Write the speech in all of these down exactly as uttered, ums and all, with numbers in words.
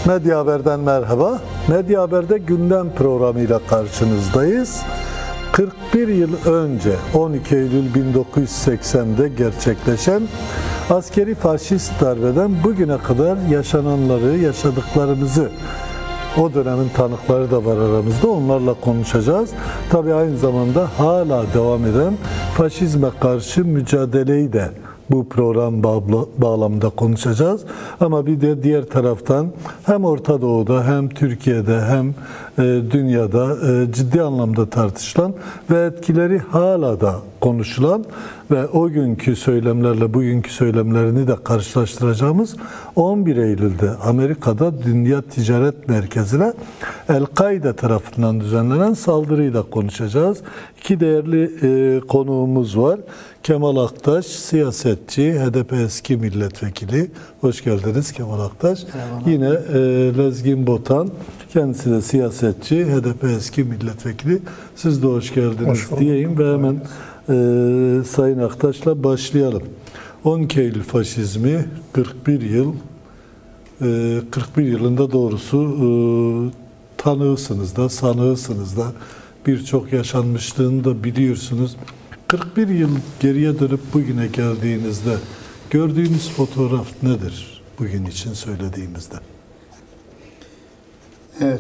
Medya Haber'den merhaba. Medya Haber'de gündem programıyla karşınızdayız. kırk bir yıl önce on iki Eylül bin dokuz yüz seksen'de gerçekleşen askeri faşist darbeden bugüne kadar yaşananları, yaşadıklarımızı, o dönemin tanıkları da var aramızda, onlarla konuşacağız. Tabii aynı zamanda hala devam eden faşizme karşı mücadeleyi de bu program bağlamında konuşacağız. Ama bir de diğer taraftan hem Orta Doğu'da hem Türkiye'de hem dünyada ciddi anlamda tartışılan ve etkileri hala da konuşulan ve o günkü söylemlerle bugünkü söylemlerini de karşılaştıracağımız on bir Eylül'de Amerika'da Dünya Ticaret Merkezi'ne El-Kaide tarafından düzenlenen saldırıyı da konuşacağız. İki değerli konuğumuz var. Kemal Aktaş, siyasetçi, H D P eski milletvekili. Hoş geldiniz Kemal Aktaş. Eyvallah. Yine e, Lezgin Botan, kendisi de siyasetçi, H D P eski milletvekili. Siz de hoş geldiniz hoş diyeyim ve hemen e, Sayın Aktaş'la başlayalım. on iki Eylül faşizmi kırk bir yıl, e, kırk bir yılında doğrusu e, tanığısınız da, sanığısınız da, birçok yaşanmışlığını da biliyorsunuz. kırk bir yıl geriye dönüp bugüne geldiğinizde gördüğünüz fotoğraf nedir bugün için söylediğimizde? Evet.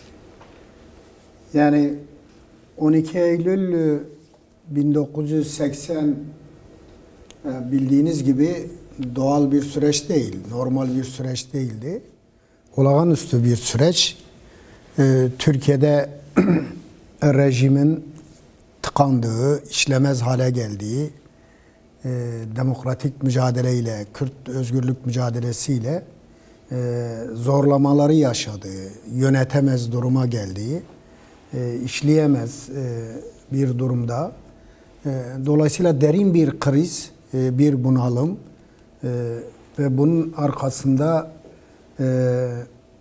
Yani on iki Eylül bin dokuz yüz seksen bildiğiniz gibi doğal bir süreç değil, normal bir süreç değildi. Olağanüstü bir süreç. Türkiye'de rejimin tıkandığı, işlemez hale geldiği, e, demokratik mücadeleyle, Kürt özgürlük mücadelesiyle e, zorlamaları yaşadığı, yönetemez duruma geldiği, e, işleyemez e, bir durumda. E, dolayısıyla derin bir kriz, e, bir bunalım e, ve bunun arkasında e,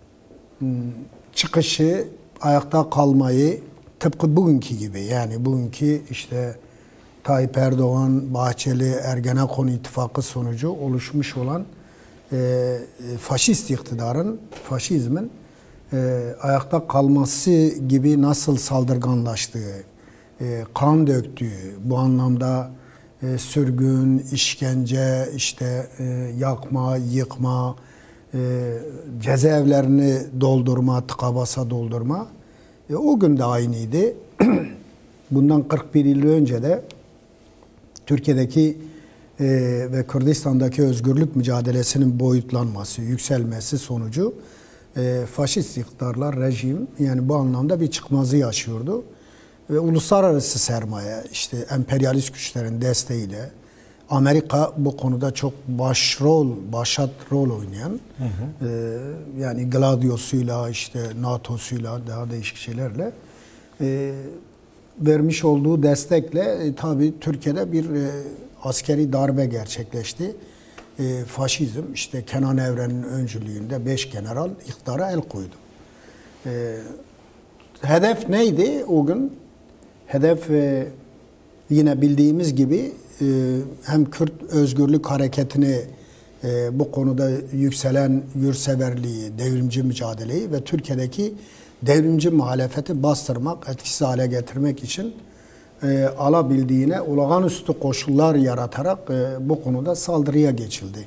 çıkışı, ayakta kalmayı, tıpkı bugünkü gibi, yani bugünkü işte Tayyip Erdoğan, Bahçeli, Ergenekon ittifakı sonucu oluşmuş olan e, faşist iktidarın, faşizmin e, ayakta kalması gibi nasıl saldırganlaştığı, e, kan döktüğü, bu anlamda e, sürgün, işkence, işte e, yakma, yıkma, e, cezaevlerini doldurma, tıka basa doldurma, E, o gün de aynıydı. Bundan kırk bir yıl önce de Türkiye'deki e, ve Kürdistan'daki özgürlük mücadelesinin boyutlanması, yükselmesi sonucu e, faşist iktidarlar, rejim yani bu anlamda bir çıkmazı yaşıyordu. Ve uluslararası sermaye, işte emperyalist güçlerin desteğiyle Amerika bu konuda çok başrol, başat rol oynayan, hı hı. E, yani Gladios'uyla, işte NATO'suyla, daha değişik şeylerle e, vermiş olduğu destekle e, tabii Türkiye'de bir e, askeri darbe gerçekleşti. E, faşizm, işte Kenan Evren'in öncülüğünde beş general iktidara el koydu. E, hedef neydi o gün? Hedef e, yine bildiğimiz gibi hem Kürt özgürlük hareketini bu konuda yükselen yurtseverliği, devrimci mücadeleyi ve Türkiye'deki devrimci muhalefeti bastırmak, etkisiz hale getirmek için alabildiğine olağanüstü koşullar yaratarak bu konuda saldırıya geçildi.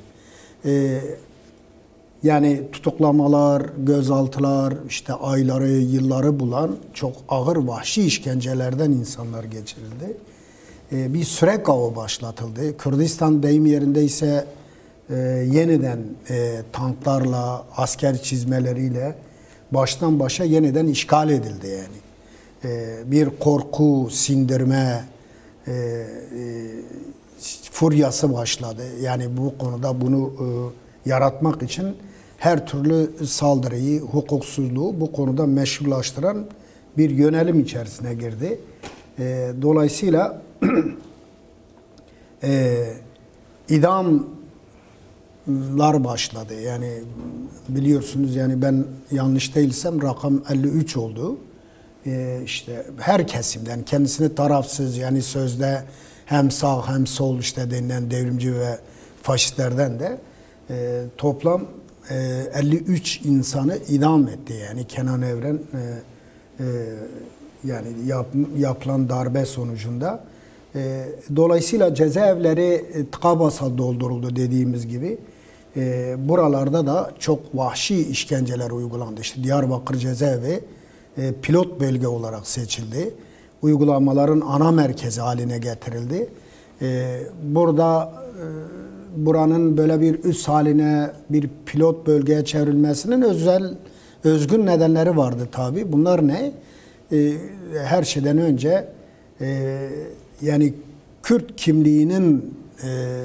Yani tutuklamalar, gözaltılar, işte ayları, yılları bulan çok ağır vahşi işkencelerden insanlar geçirildi. Bir sürek avı başlatıldı. Kürdistan deyim yerindeyse e, yeniden e, tanklarla, asker çizmeleriyle baştan başa yeniden işgal edildi yani. E, bir korku, sindirme e, e, furyası başladı. Yani bu konuda bunu e, yaratmak için her türlü saldırıyı, hukuksuzluğu bu konuda meşrulaştıran bir yönelim içerisine girdi. E, dolayısıyla e, idamlar başladı. Yani biliyorsunuz, yani ben yanlış değilsem rakam elli üç oldu. E, işte her kesimden, kendisini tarafsız, yani sözde hem sağ hem sol işte denilen devrimci ve faşistlerden de e, toplam elli üç insanı idam etti. Yani Kenan Evren e, e, yani yap, yapılan darbe sonucunda. E, dolayısıyla cezaevleri tıka basa dolduruldu dediğimiz gibi. E, buralarda da çok vahşi işkenceler uygulandı. İşte Diyarbakır cezaevi e, pilot bölge olarak seçildi. Uygulamaların ana merkezi haline getirildi. E, burada e, buranın böyle bir üs haline, bir pilot bölgeye çevrilmesinin özel, özgün nedenleri vardı tabii. Bunlar ne? E, her şeyden önce e, yani Kürt kimliğinin e,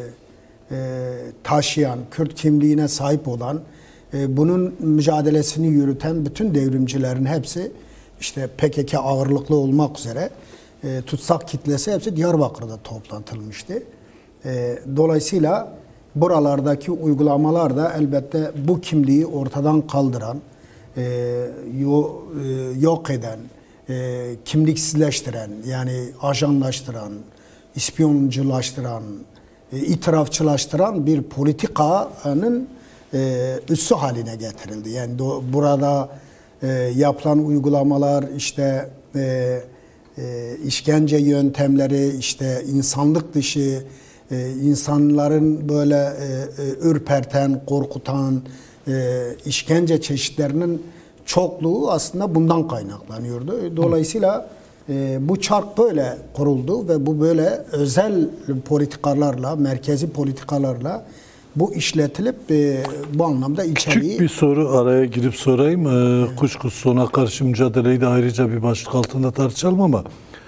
e, taşıyan, Kürt kimliğine sahip olan, e, bunun mücadelesini yürüten bütün devrimcilerin hepsi, işte P K K ağırlıklı olmak üzere e, tutsak kitlesi hepsi Diyarbakır'da toplantılmıştı. E, dolayısıyla buralardaki uygulamalar da elbette bu kimliği ortadan kaldıran, e, yo, e, yok eden, e, kimliksizleştiren, yani ajanlaştıran, ispiyonculaştıran, e, itirafçılaştıran bir politikanın e, üssü haline getirildi. Yani do, burada e, yapılan uygulamalar, işte e, e, işkence yöntemleri, işte insanlık dışı, e, insanların böyle e, e, ürperten, korkutan e, işkence çeşitlerinin çokluğu aslında bundan kaynaklanıyordu. Dolayısıyla e, bu çark böyle kuruldu ve bu böyle özel politikalarla, merkezi politikalarla bu işletilip e, bu anlamda içeriği... Küçük bir soru araya girip sorayım. E, evet. Kuşkusuz sona karşı mücadeleyi de ayrıca bir başlık altında tartışalım ama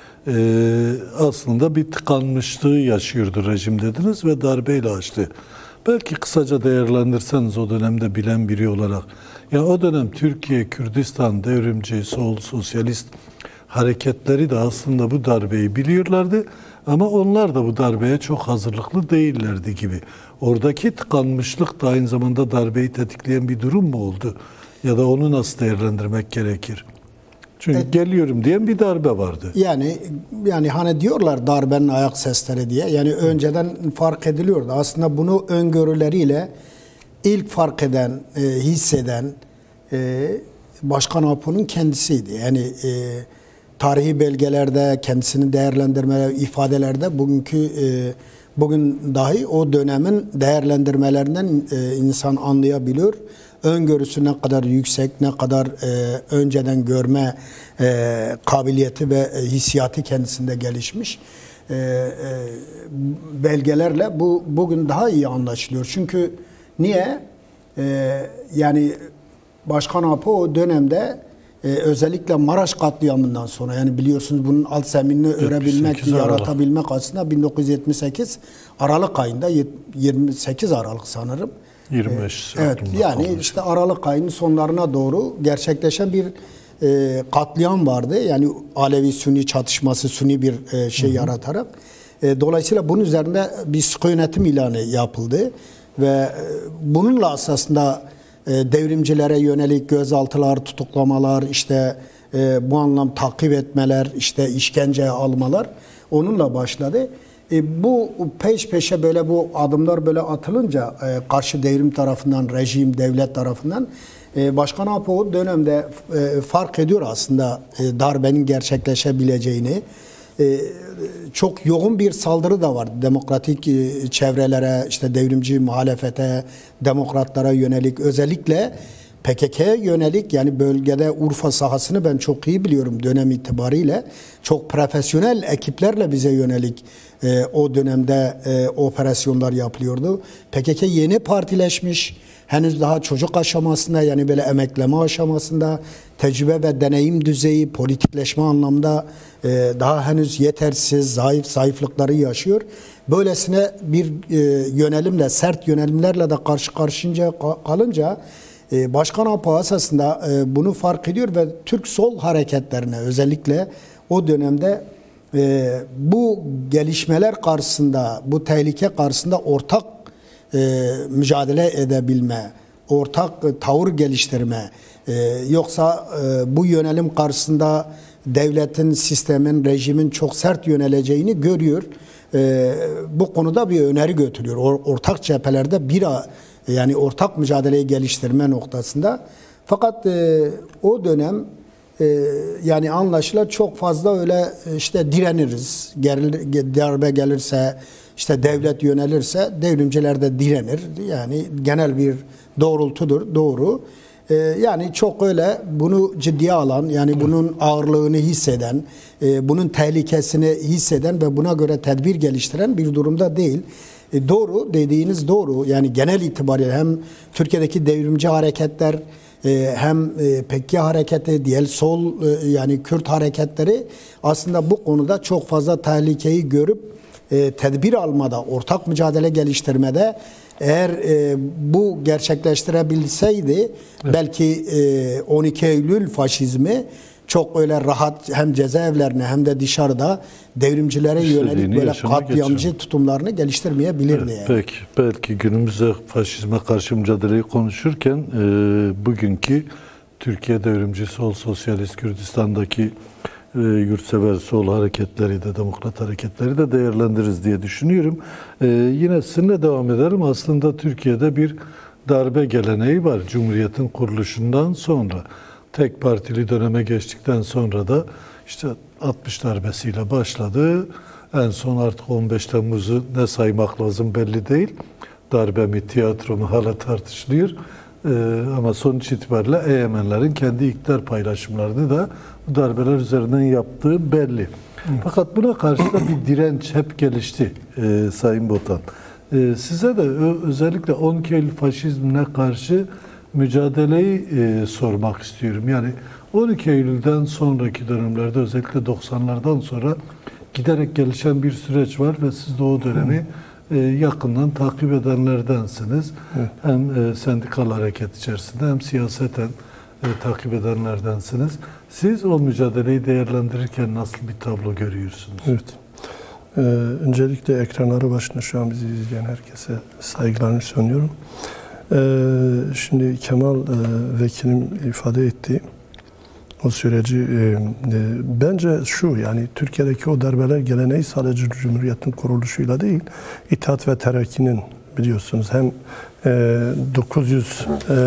e, aslında bir tıkanmışlığı yaşıyordu rejim dediniz ve darbeyle açtı. Belki kısaca değerlendirseniz o dönemde bilen biri olarak. Ya o dönem Türkiye, Kürdistan, devrimci, sol, sosyalist hareketleri de aslında bu darbeyi biliyorlardı ama onlar da bu darbeye çok hazırlıklı değillerdi gibi. Oradaki tıkanmışlık da aynı zamanda darbeyi tetikleyen bir durum mu oldu? Ya da onu nasıl değerlendirmek gerekir? Çünkü evet, geliyorum diyen bir darbe vardı. Yani yani hani diyorlar darbenin ayak sesleri diye. Yani önceden fark ediliyordu. Aslında bunu öngörüleriyle ilk fark eden, e, hisseden e, Başkan Apo'nun kendisiydi. Yani e, tarihi belgelerde, kendisini değerlendirme ifadelerde bugünkü e, bugün dahi o dönemin değerlendirmelerinden e, insan anlayabiliyor. Öngörüsü ne kadar yüksek, ne kadar e, önceden görme e, kabiliyeti ve e, hissiyatı kendisinde gelişmiş e, e, belgelerle bu bugün daha iyi anlaşılıyor. Çünkü niye? E, yani Başkan Apo o dönemde e, özellikle Maraş katliamından sonra, yani biliyorsunuz bunun alt zeminini örebilmek, yaratabilmek aslında bin dokuz yüz yetmiş sekiz Aralık ayında, yirmi sekiz Aralık sanırım. yirmi beş ee, evet, yani kalmış. İşte Aralık ayının sonlarına doğru gerçekleşen bir e, katliam vardı. Yani Alevi-Sünni çatışması, Sünni bir e, şey hı hı. yaratarak. E, dolayısıyla bunun üzerinde bir sıkı yönetim ilanı yapıldı. Ve e, bununla aslında e, devrimcilere yönelik gözaltılar, tutuklamalar, işte e, bu anlam takip etmeler, işte işkenceye almalar onunla başladı. E, bu peş peşe böyle bu adımlar böyle atılınca e, karşı devrim tarafından, rejim, devlet tarafından e, Başkan Apo dönemde e, fark ediyor aslında e, darbenin gerçekleşebileceğini. E, çok yoğun bir saldırı da var demokratik e, çevrelere, işte devrimci muhalefete, demokratlara yönelik, özellikle P K K'ye yönelik. Yani bölgede Urfa sahasını ben çok iyi biliyorum dönem itibariyle. Çok profesyonel ekiplerle bize yönelik e, o dönemde e, operasyonlar yapılıyordu. P K K yeni partileşmiş, henüz daha çocuk aşamasında, yani böyle emekleme aşamasında, tecrübe ve deneyim düzeyi politikleşme anlamda e, daha henüz yetersiz, zayıf, zayıflıkları yaşıyor. Böylesine bir e, yönelimle, sert yönelimlerle de karşı karşıya kalınca Başkan Apo esasında bunu fark ediyor ve Türk sol hareketlerine, özellikle o dönemde bu gelişmeler karşısında, bu tehlike karşısında ortak mücadele edebilme, ortak tavır geliştirme, yoksa bu yönelim karşısında devletin, sistemin, rejimin çok sert yöneleceğini görüyor. Bu konuda bir öneri götürüyor. Ortak cephelerde bir Yani ortak mücadeleyi geliştirme noktasında. Fakat e, o dönem e, yani anlaşılan çok fazla öyle işte direniriz. Geril, darbe gelirse, işte devlet yönelirse devrimciler de direnir. Yani genel bir doğrultudur, doğru. E, yani çok öyle bunu ciddiye alan, yani bunun ağırlığını hisseden, e, bunun tehlikesini hisseden ve buna göre tedbir geliştiren bir durumda değil. E, doğru, dediğiniz doğru. Yani genel itibariyle hem Türkiye'deki devrimci hareketler, e, hem e, P K K hareketi, diğer sol e, yani Kürt hareketleri aslında bu konuda çok fazla tehlikeyi görüp e, tedbir almada, ortak mücadele geliştirmede eğer e, bu gerçekleştirebilseydi, evet, belki e, on iki Eylül faşizmi çok öyle rahat hem cezaevlerine hem de dışarıda devrimcilere yönelik böyle katliamcı geçiyor. tutumlarını geliştirmeyebilirdi. Evet, yani. Peki, belki günümüzde faşizme karşı mücadeleyi konuşurken e, bugünkü Türkiye Devrimci Sol Sosyalist Kürdistan'daki e, yurtsever sol hareketleri de, demokrat hareketleri de değerlendiririz diye düşünüyorum. E, yine sizinle devam ederim. Aslında Türkiye'de bir darbe geleneği var Cumhuriyet'in kuruluşundan sonra. Tek partili döneme geçtikten sonra da işte altmış darbesiyle başladı. En son artık on beş Temmuz'u ne saymak lazım belli değil. Darbe mi, tiyatro mu hala tartışılıyor. Ee, ama sonuç itibariyle E Y M'lerin kendi iktidar paylaşımlarını da bu darbeler üzerinden yaptığı belli. Hı. Fakat buna karşı da bir direnç hep gelişti e, Sayın Botan. E, size de özellikle on iki Eylül faşizmine karşı mücadeleyi e, sormak istiyorum. Yani on iki Eylül'den sonraki dönemlerde, özellikle doksanlardan sonra giderek gelişen bir süreç var ve siz de o dönemi e, yakından takip edenlerdensiniz. Evet. Hem e, sendikal hareket içerisinde hem siyaseten e, takip edenlerdensiniz. Siz o mücadeleyi değerlendirirken nasıl bir tablo görüyorsunuz? Evet. Ee, öncelikle ekranları başında şu an bizi izleyen herkese saygılarımı sunuyorum. Ee, şimdi Kemal e, vekilim ifade etti o süreci. E, e, bence şu, yani Türkiye'deki o darbeler geleneği sadece Cumhuriyet'in kuruluşuyla değil, İttihat ve Terakki'nin, biliyorsunuz, hem e, dokuz yüz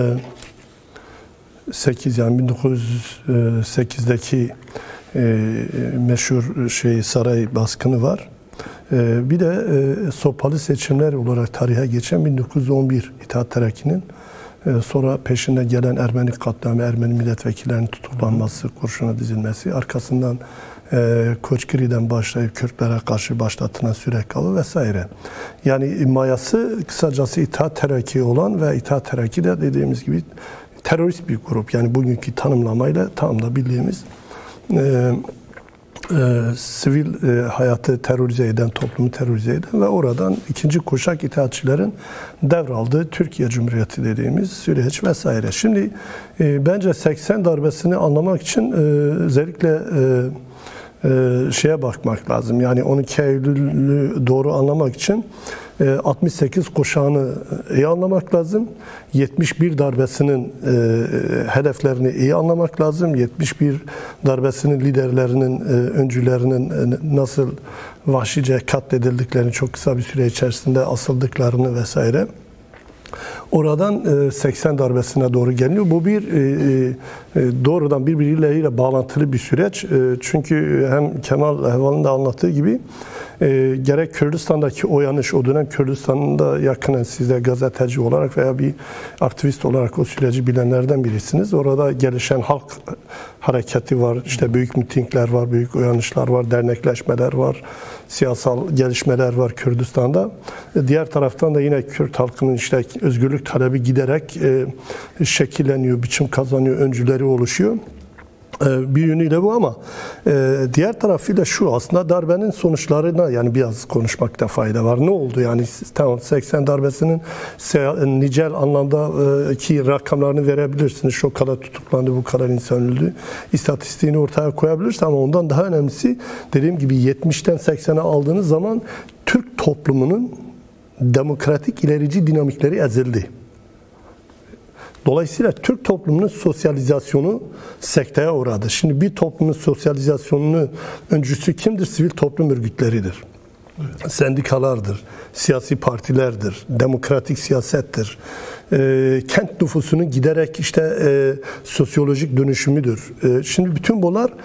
sekiz yani bin dokuz yüz sekiz'deki e, meşhur şey saray baskını var. Bir de sopalı seçimler olarak tarihe geçen bin dokuz yüz on bir İttihat Terakki'nin sonra peşinde gelen Ermeni katliamı, Ermeni milletvekillerinin tutuklanması, kurşuna dizilmesi, arkasından Koçgiri'den başlayıp Kürtlere karşı başlatılan Sürek Avı vesaire. Yani mayası kısacası İttihat Terakki olan ve İttihat Terakki de dediğimiz gibi terörist bir grup. Yani bugünkü tanımlamayla tam da bildiğimiz e, e, sivil e, hayatı terörize eden, toplumu terörize eden ve oradan ikinci kuşak itaatçilerin devraldığı Türkiye Cumhuriyeti dediğimiz süreç vesaire. Şimdi e, bence seksen darbesini anlamak için e, özellikle e, e, şeye bakmak lazım. Yani on iki Eylül'ü doğru anlamak için altmış sekiz kuşağını iyi anlamak lazım. yetmiş bir darbesinin e, hedeflerini iyi anlamak lazım. yetmiş bir darbesinin liderlerinin, e, öncülerinin e, nasıl vahşice katledildiklerini, çok kısa bir süre içerisinde asıldıklarını vesaire. Oradan seksen darbesine doğru geliyor. Bu bir doğrudan birbirleriyle bağlantılı bir süreç. Çünkü hem Kemal Ehval'ın da anlattığı gibi gerek Kürdistan'daki o yanış, o dönem Kürdistan'da yakinen size gazeteci olarak veya bir aktivist olarak o süreci bilenlerden birisiniz. Orada gelişen halk hareketi var, işte büyük mitingler var, büyük uyanışlar var, dernekleşmeler var, siyasal gelişmeler var Kürdistan'da. Diğer taraftan da yine Kürt halkının işte özgürlük talebi giderek e, şekilleniyor, biçim kazanıyor, öncüleri oluşuyor. E, bir yönüyle bu ama e, diğer tarafıyla şu, aslında darbenin sonuçlarına yani biraz konuşmakta fayda var. Ne oldu yani? Tamam, seksen darbesinin nicel anlamda e, ki rakamlarını verebilirsiniz. Şu kadar tutuklandı, bu kadar insan öldü. İstatistiğini ortaya koyabilirsiniz ama ondan daha önemlisi, dediğim gibi yetmişten seksene aldığınız zaman Türk toplumunun demokratik ilerici dinamikleri ezildi. Dolayısıyla Türk toplumunun sosyalizasyonu sekteye uğradı. Şimdi bir toplumun sosyalizasyonunu öncüsü kimdir? Sivil toplum örgütleridir. sendikalardır, siyasi partilerdir, demokratik siyasettir. E, kent nüfusunun giderek işte e, sosyolojik dönüşümüdür. E, şimdi bütün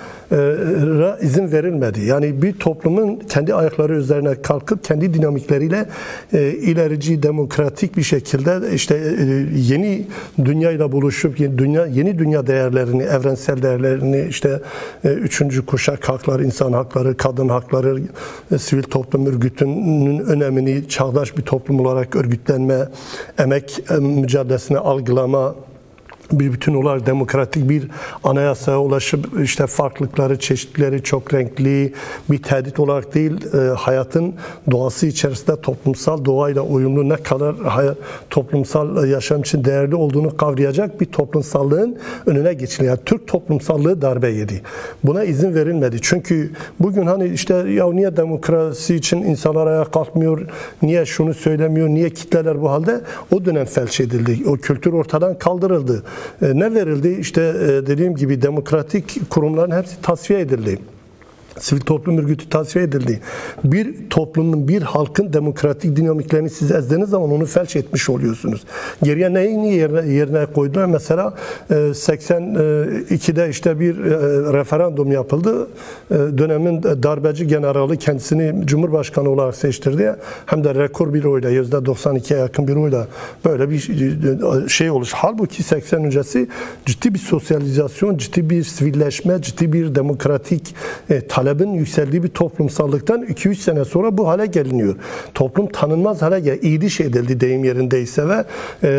bunlara izin verilmedi. Yani bir toplumun kendi ayakları üzerine kalkıp kendi dinamikleriyle e, ilerici, demokratik bir şekilde işte e, yeni dünyayla buluşup yeni dünya yeni dünya değerlerini, evrensel değerlerini işte e, üçüncü kuşak hakları, insan hakları, kadın hakları, e, sivil toplum örgütünün önemini, çağdaş bir toplum olarak örgütlenme, emek e, mücadelesine algılama, bir bütün olarak demokratik bir anayasaya ulaşıp işte farklılıkları, çeşitleri çok renkli bir tehdit olarak değil, e, hayatın doğası içerisinde toplumsal doğayla uyumlu ne kadar hayat, toplumsal yaşam için değerli olduğunu kavrayacak bir toplumsallığın önüne geçiliyor. Yani Türk toplumsallığı darbe yedi. Buna izin verilmedi. Çünkü bugün hani işte ya niye demokrasi için insanlar ayağa kalkmıyor, niye şunu söylemiyor, niye kitleler bu halde? O dönem felç edildi. O kültür ortadan kaldırıldı. Ne verildi? İşte dediğim gibi demokratik kurumların hepsi tasfiye edildi. Sivil toplum örgütü tasfiye edildi. Bir toplumun, bir halkın demokratik dinamiklerini siz ezdiğiniz zaman onu felç etmiş oluyorsunuz. Geriye neyi yerine, yerine koydular? Mesela seksen ikide işte bir referandum yapıldı. Dönemin darbeci generali kendisini Cumhurbaşkanı olarak seçtirdi. Hem de rekor bir oyla, yüzde doksan ikiye yakın bir oyla böyle bir şey oluş. Halbuki seksen öncesi ciddi bir sosyalizasyon, ciddi bir sivilleşme, ciddi bir demokratik talep talebin yükseldiği bir toplumsallıktan iki üç sene sonra bu hale geliniyor. Toplum tanınmaz hale geldi. İyidiş edildi deyim yerindeyse ve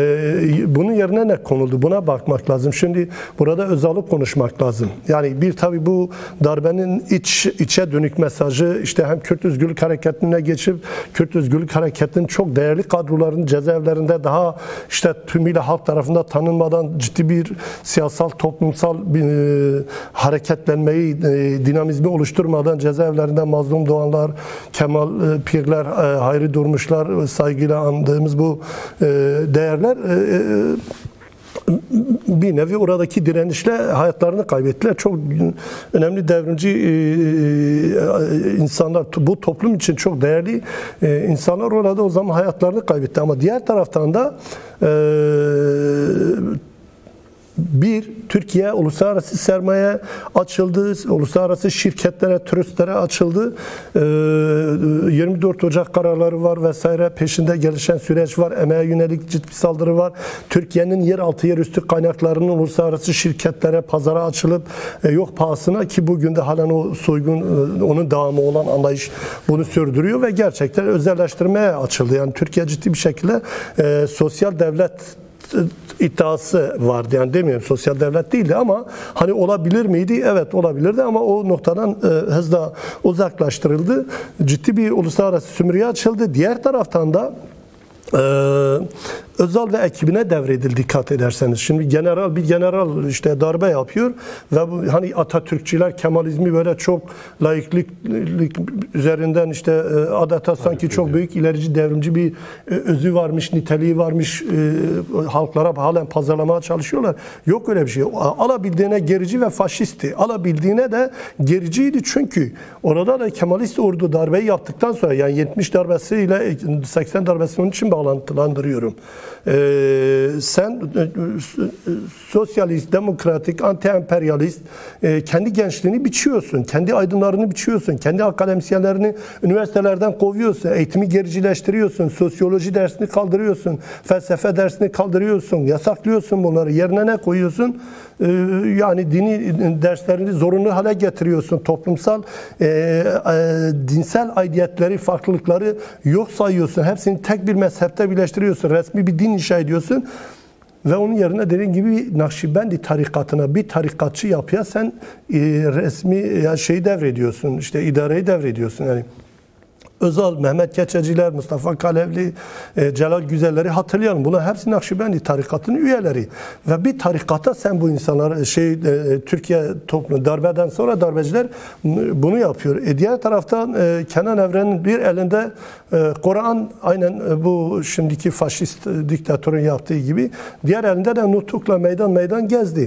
e, bunun yerine ne konuldu? Buna bakmak lazım. Şimdi burada Özal'ı konuşmak lazım. Yani bir tabii bu darbenin iç içe dönük mesajı işte hem Kürt Özgürlük Hareketi'ne geçip Kürt Özgürlük Hareketi'nin çok değerli kadrolarının cezaevlerinde daha işte tümüyle halk tarafından tanınmadan ciddi bir siyasal toplumsal bir, e, hareketlenmeyi, e, dinamizmi oluşturmadan cezaevlerinde mazlum doğanlar, Kemal e, Pirler, e, Hayri Durmuşlar, saygıyla andığımız bu e, değerler e, bir nevi oradaki direnişle hayatlarını kaybettiler. Çok önemli devrimci insanlar, bu toplum için çok değerli insanlar orada o zaman hayatlarını kaybetti. Ama diğer taraftan da bir, Türkiye uluslararası sermaye açıldı, uluslararası şirketlere, turistlere açıldı. yirmi dört Ocak kararları var vesaire, peşinde gelişen süreç var, emeğe yönelik ciddi bir saldırı var. Türkiye'nin yeraltı yerüstü kaynaklarının uluslararası şirketlere, pazara açılıp yok pahasına, ki bugün de halen o soygun, onun devamı olan anlayış bunu sürdürüyor ve gerçekten özelleştirmeye açıldı. Yani Türkiye ciddi bir şekilde e, sosyal devlet iddiası vardı. Yani demiyorum sosyal devlet değildi ama hani olabilir miydi? Evet olabilirdi ama o noktadan e, hızla uzaklaştırıldı. Ciddi bir uluslararası sömürüye açıldı. Diğer taraftan da e, Özal ve ekibine devredildi dikkat ederseniz. Şimdi general bir general işte darbe yapıyor ve bu, hani Atatürkçüler Kemalizmi böyle çok laiklik üzerinden işte adeta sanki çok büyük ilerici devrimci bir özü varmış, niteliği varmış, halklara halen pazarlamaya çalışıyorlar. Yok öyle bir şey. Alabildiğine gerici ve faşisti. Alabildiğine de gericiydi çünkü orada da Kemalist ordu darbeyi yaptıktan sonra, yani yetmiş darbesiyle seksen darbesini onun için bağlantılandırıyorum. Ee, sen e, sosyalist, demokratik, anti-emperyalist e, kendi gençliğini biçiyorsun, kendi aydınlarını biçiyorsun, kendi akademisyenlerini üniversitelerden kovuyorsun, eğitimi gericileştiriyorsun, sosyoloji dersini kaldırıyorsun, felsefe dersini kaldırıyorsun, yasaklıyorsun bunları, yerine ne koyuyorsun? Ee, yani dini derslerini zorunlu hale getiriyorsun, toplumsal e, e, dinsel aidiyetleri, farklılıkları yok sayıyorsun, hepsini tek bir mezhepte birleştiriyorsun, resmi bir din inşa ediyorsun ve onun yerine dediğim gibi Nakşibendi tarikatına, bir tarikatçı yapıya sen e, resmi yani şeyi devrediyorsun, işte idareyi devrediyorsun. Yani Özal, Mehmet Keçeciler, Mustafa Kalevli, e, Celal Güzelleri hatırlayalım. Bunlar hepsi Nakşibendi tarikatının üyeleri. Ve bir tarikata sen bu insanlar şey e, Türkiye toplumu darbeden sonra darbeciler bunu yapıyor. E, diğer taraftan e, Kenan Evren'in bir elinde e, Kur'an, aynen e, bu şimdiki faşist e, diktatörün yaptığı gibi, diğer elinde de nutukla meydan meydan gezdi.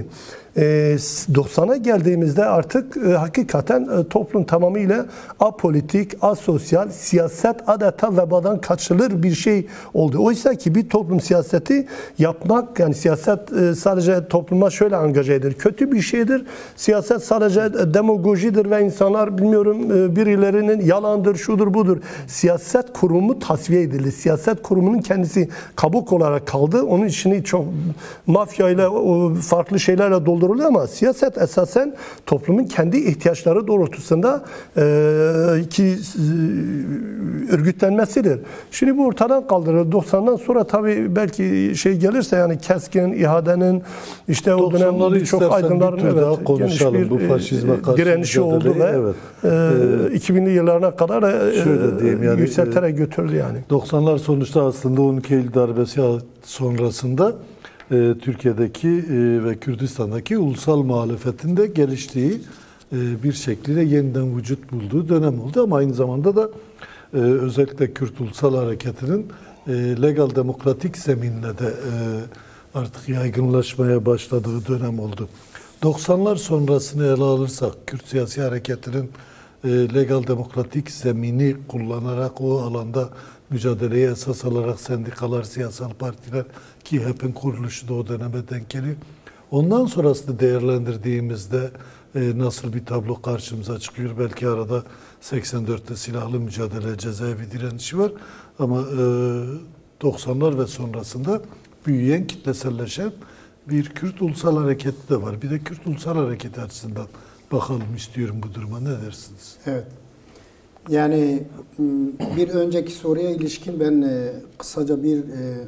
doksana geldiğimizde artık e, hakikaten e, toplum tamamıyla apolitik, asosyal, siyaset adeta vebadan kaçılır bir şey oldu. Oysa ki bir toplum siyaseti yapmak, yani siyaset e, sadece topluma şöyle angaje edilir. Kötü bir şeydir. Siyaset sadece e, demagojidir ve insanlar bilmiyorum e, birilerinin yalandır, şudur budur. Siyaset kurumu tasfiye edildi. Siyaset kurumunun kendisi kabuk olarak kaldı. Onun içini çok mafya ile farklı şeylerle dolduruluyor ama siyaset esasen toplumun kendi ihtiyaçları doğrultusunda e, ki e, örgütlenmesidir. Şimdi bu ortadan kaldırılır. doksandan sonra tabii belki şey gelirse yani keskin ihadenin işte o dönem birçok aydınların evet, konuşalım bir, bu faşizme karşı direnişi oldu ve evet. e, iki binli yıllarına kadar şöyle diyeyim, yani, yükselterek götürdü yani. doksanlar sonuçta aslında on iki Eylül darbesi sonrasında e, Türkiye'deki e, ve Kürdistan'daki ulusal muhalefetin de geliştiği e, bir şekilde yeniden vücut bulduğu dönem oldu ama aynı zamanda da e, özellikle Kürt Ulusal Hareketi'nin e, legal demokratik zeminle de e, artık yaygınlaşmaya başladığı dönem oldu. doksanlar sonrasını ele alırsak Kürt siyasi hareketinin e, legal demokratik zemini kullanarak o alanda mücadeleye esas alarak sendikalar, siyasal partiler ki H E P'in kuruluşu da o döneme denk geliyor. Ondan sonrasını değerlendirdiğimizde e, nasıl bir tablo karşımıza çıkıyor? Belki arada seksen dörtte silahlı mücadele, cezaevi direnişi var ama e, doksanlar ve sonrasında büyüyen, kitleselleşen bir Kürt Ulusal Hareketi de var. Bir de Kürt Ulusal Hareketi açısından bakalım istiyorum bu duruma. Ne dersiniz? Evet. Yani bir önceki soruya ilişkin ben kısaca bir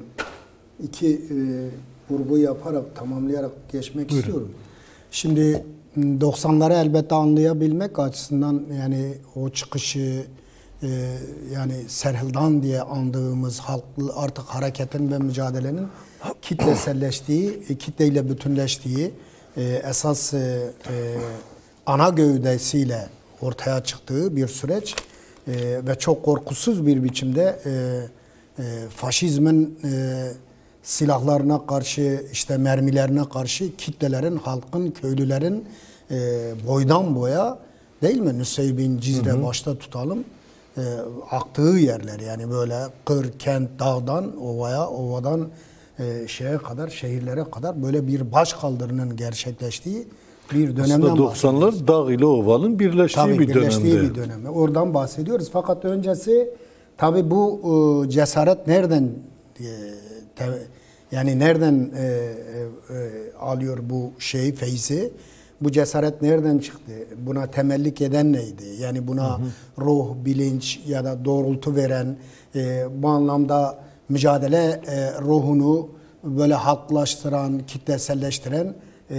iki vurgu yaparak, tamamlayarak geçmek Buyurun. istiyorum. Şimdi doksanları elbette anlayabilmek açısından yani o çıkışı yani Serhildan diye andığımız halklı artık hareketin ve mücadelenin kitleselleştiği, kitleyle bütünleştiği esas ana gövdesiyle ortaya çıktığı bir süreç e, ve çok korkusuz bir biçimde e, e, faşizmin e, silahlarına karşı, işte mermilerine karşı kitlelerin, halkın, köylülerin e, boydan boya değil mi? Nüseybin, Cizre hı hı. başta tutalım. E, aktığı yerler yani böyle kır, kent, dağdan, ovaya, ovadan e, şeye kadar, şehirlere kadar böyle bir başkaldırının gerçekleştiği bir dönemden aslında doksanlar dağ ile ovalın birleştiği tabii, bir birleştiği dönemde. bir dönemi. Oradan bahsediyoruz. Fakat öncesi tabii bu e, cesaret nereden e, te, yani nereden e, e, alıyor bu şeyi, feyzi? Bu cesaret nereden çıktı? Buna temellik eden neydi? Yani buna hı hı. ruh, bilinç ya da doğrultu veren e, bu anlamda mücadele e, ruhunu böyle halklaştıran, kitleselleştiren Ee,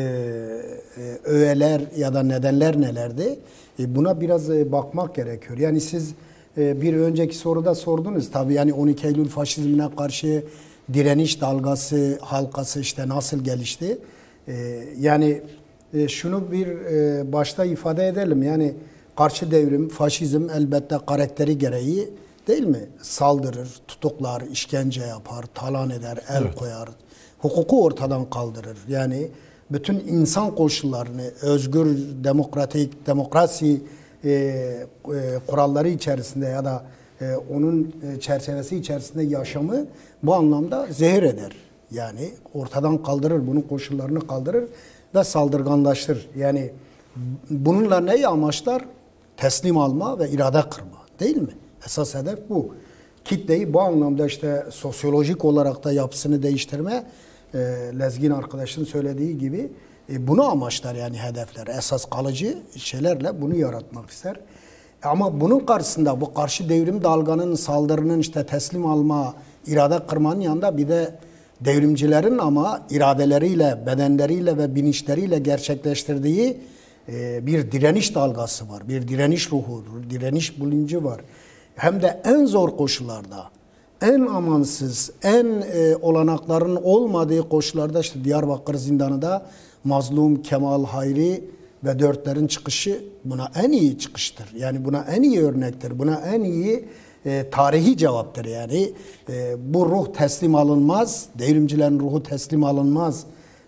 e, öğeler ya da nedenler nelerdi? E, buna biraz e, bakmak gerekiyor. Yani siz e, bir önceki soruda sordunuz. Tabii yani on iki Eylül faşizmine karşı direniş dalgası, halkası işte nasıl gelişti? E, yani e, şunu bir e, başta ifade edelim. Yani karşı devrim, faşizm elbette karakteri gereği değil mi? Saldırır, tutuklar, işkence yapar, talan eder, el evet. koyar. Hukuku ortadan kaldırır. Yani bütün insan koşullarını, özgür, demokratik, demokrasi e, e, kuralları içerisinde ya da e, onun e, çerçevesi içerisinde yaşamı bu anlamda zehir eder. Yani ortadan kaldırır, bunun koşullarını kaldırır ve saldırganlaştırır. Yani bununla neyi amaçlar? Teslim alma ve irade kırma, değil mi? Esas hedef bu. Kitleyi bu anlamda işte sosyolojik olarak da yapısını değiştirme, E, Lezgin arkadaşın söylediği gibi e, bunu amaçlar yani hedefler. Esas kalıcı şeylerle bunu yaratmak ister. E, ama bunun karşısında bu karşı devrim dalganın, saldırının işte teslim alma, irade kırmanın yanında bir de devrimcilerin ama iradeleriyle, bedenleriyle ve bilinçleriyle gerçekleştirdiği e, bir direniş dalgası var. Bir direniş ruhu, direniş bilinci var. Hem de en zor koşullarda, en amansız, en e, olanakların olmadığı koşullarda işte Diyarbakır zindanında mazlum Kemal Hayri ve dörtlerin çıkışı buna en iyi çıkıştır. Yani buna en iyi örnektir. Buna en iyi e, tarihi cevaptır. Yani e, bu ruh teslim alınmaz. Devrimcilerin ruhu teslim alınmaz.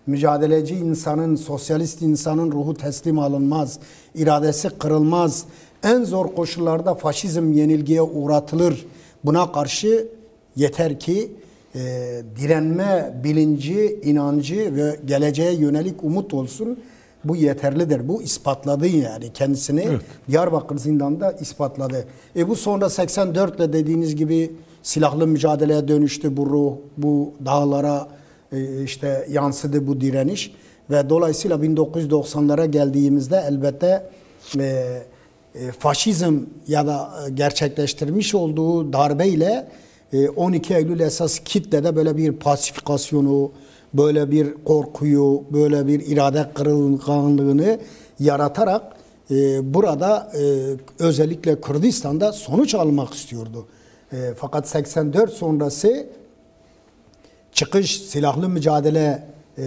mücadeleci insanın, sosyalist insanın ruhu teslim alınmaz, iradesi kırılmaz. En zor koşullarda faşizm yenilgiye uğratılır. Buna karşı yeter ki e, direnme bilinci, inancı ve geleceğe yönelik umut olsun. Bu yeterlidir. Bu ispatladı yani kendisini. Evet. Diyarbakır zindanında ispatladı. E bu sonra seksen dörtle dediğiniz gibi silahlı mücadeleye dönüştü bu ruh, bu dağlara e, işte yansıdı bu direniş ve dolayısıyla bin dokuz yüz doksanlara geldiğimizde elbette e, e, faşizm ya da gerçekleştirmiş olduğu darbeyle e, on iki Eylül esas kitlede böyle bir pasifikasyonu, böyle bir korkuyu, böyle bir irade kırılganlığını yaratarak e, burada e, özellikle Kürdistan'da sonuç almak istiyordu. E, fakat seksen dört sonrası çıkış, silahlı mücadele e,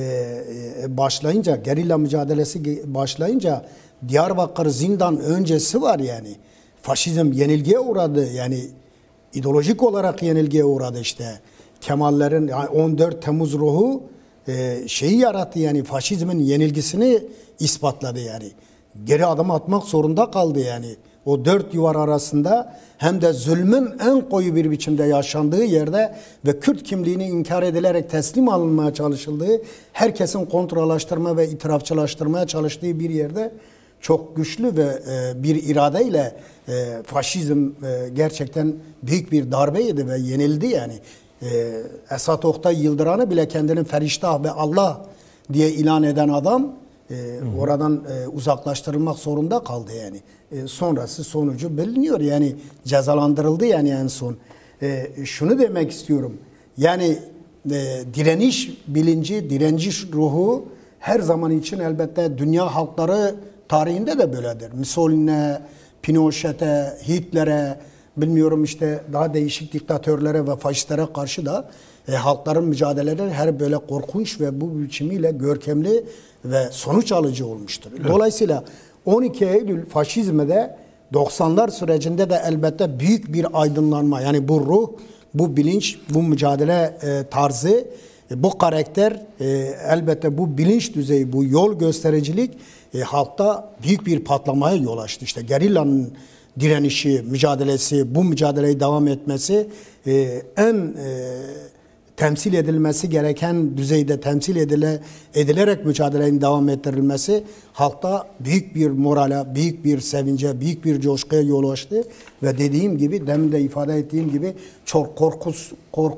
e, başlayınca, gerilla mücadelesi başlayınca Diyarbakır zindan öncesi var yani. Faşizm yenilgiye uğradı yani ideolojik olarak yenilgiye uğradı işte. Kemallerin yani on dört Temmuz ruhu e, şeyi yarattı yani faşizmin yenilgisini ispatladı yani. Geri adım atmak zorunda kaldı yani. O dört duvar arasında hem de zulmün en koyu bir biçimde yaşandığı yerde ve Kürt kimliğini inkar edilerek teslim alınmaya çalışıldığı, herkesin kontrollaştırma ve itirafçılaştırmaya çalıştığı bir yerde çok güçlü ve e, bir iradeyle e, faşizm e, gerçekten büyük bir darbeydi ve yenildi yani. E, Esat Oktay Yıldıran'ı bile kendinin feriştah ve Allah diye ilan eden adam e, oradan e, uzaklaştırılmak zorunda kaldı yani. E, sonrası sonucu biliniyor yani cezalandırıldı yani en son. E, şunu demek istiyorum yani e, direniş bilinci, direnci ruhu her zaman için elbette dünya halkları tarihinde de böyledir. Mussolini'ne, Pinochet'e, Hitler'e, bilmiyorum işte daha değişik diktatörlere ve faşistlere karşı da e, halkların mücadeleleri her böyle korkunç ve bu biçimiyle görkemli ve sonuç alıcı olmuştur. Evet. Dolayısıyla on iki Eylül faşizme de doksanlar sürecinde de elbette büyük bir aydınlanma yani bu ruh, bu bilinç, bu mücadele e, tarzı, e, bu karakter e, elbette bu bilinç düzeyi, bu yol göstericilik e, halkta büyük bir patlamaya yol açtı. İşte gerillanın direnişi, mücadelesi, bu mücadeleyi devam etmesi e, en e, temsil edilmesi gereken düzeyde temsil edile, edilerek mücadelenin devam ettirilmesi halkta büyük bir morale, büyük bir sevince, büyük bir coşkuya yol açtı ve dediğim gibi, demin de ifade ettiğim gibi çok korkus, kork,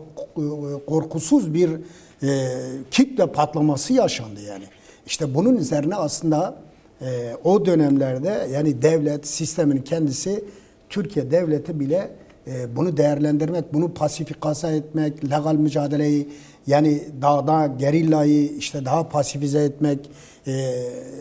korkusuz bir e, kitle patlaması yaşandı yani. İşte bunun üzerine aslında e, o dönemlerde yani devlet sisteminin kendisi, Türkiye devleti bile e, bunu değerlendirmek, bunu pasifikase etmek, legal mücadeleyi yani dağda gerillayı işte daha pasifize etmek, e,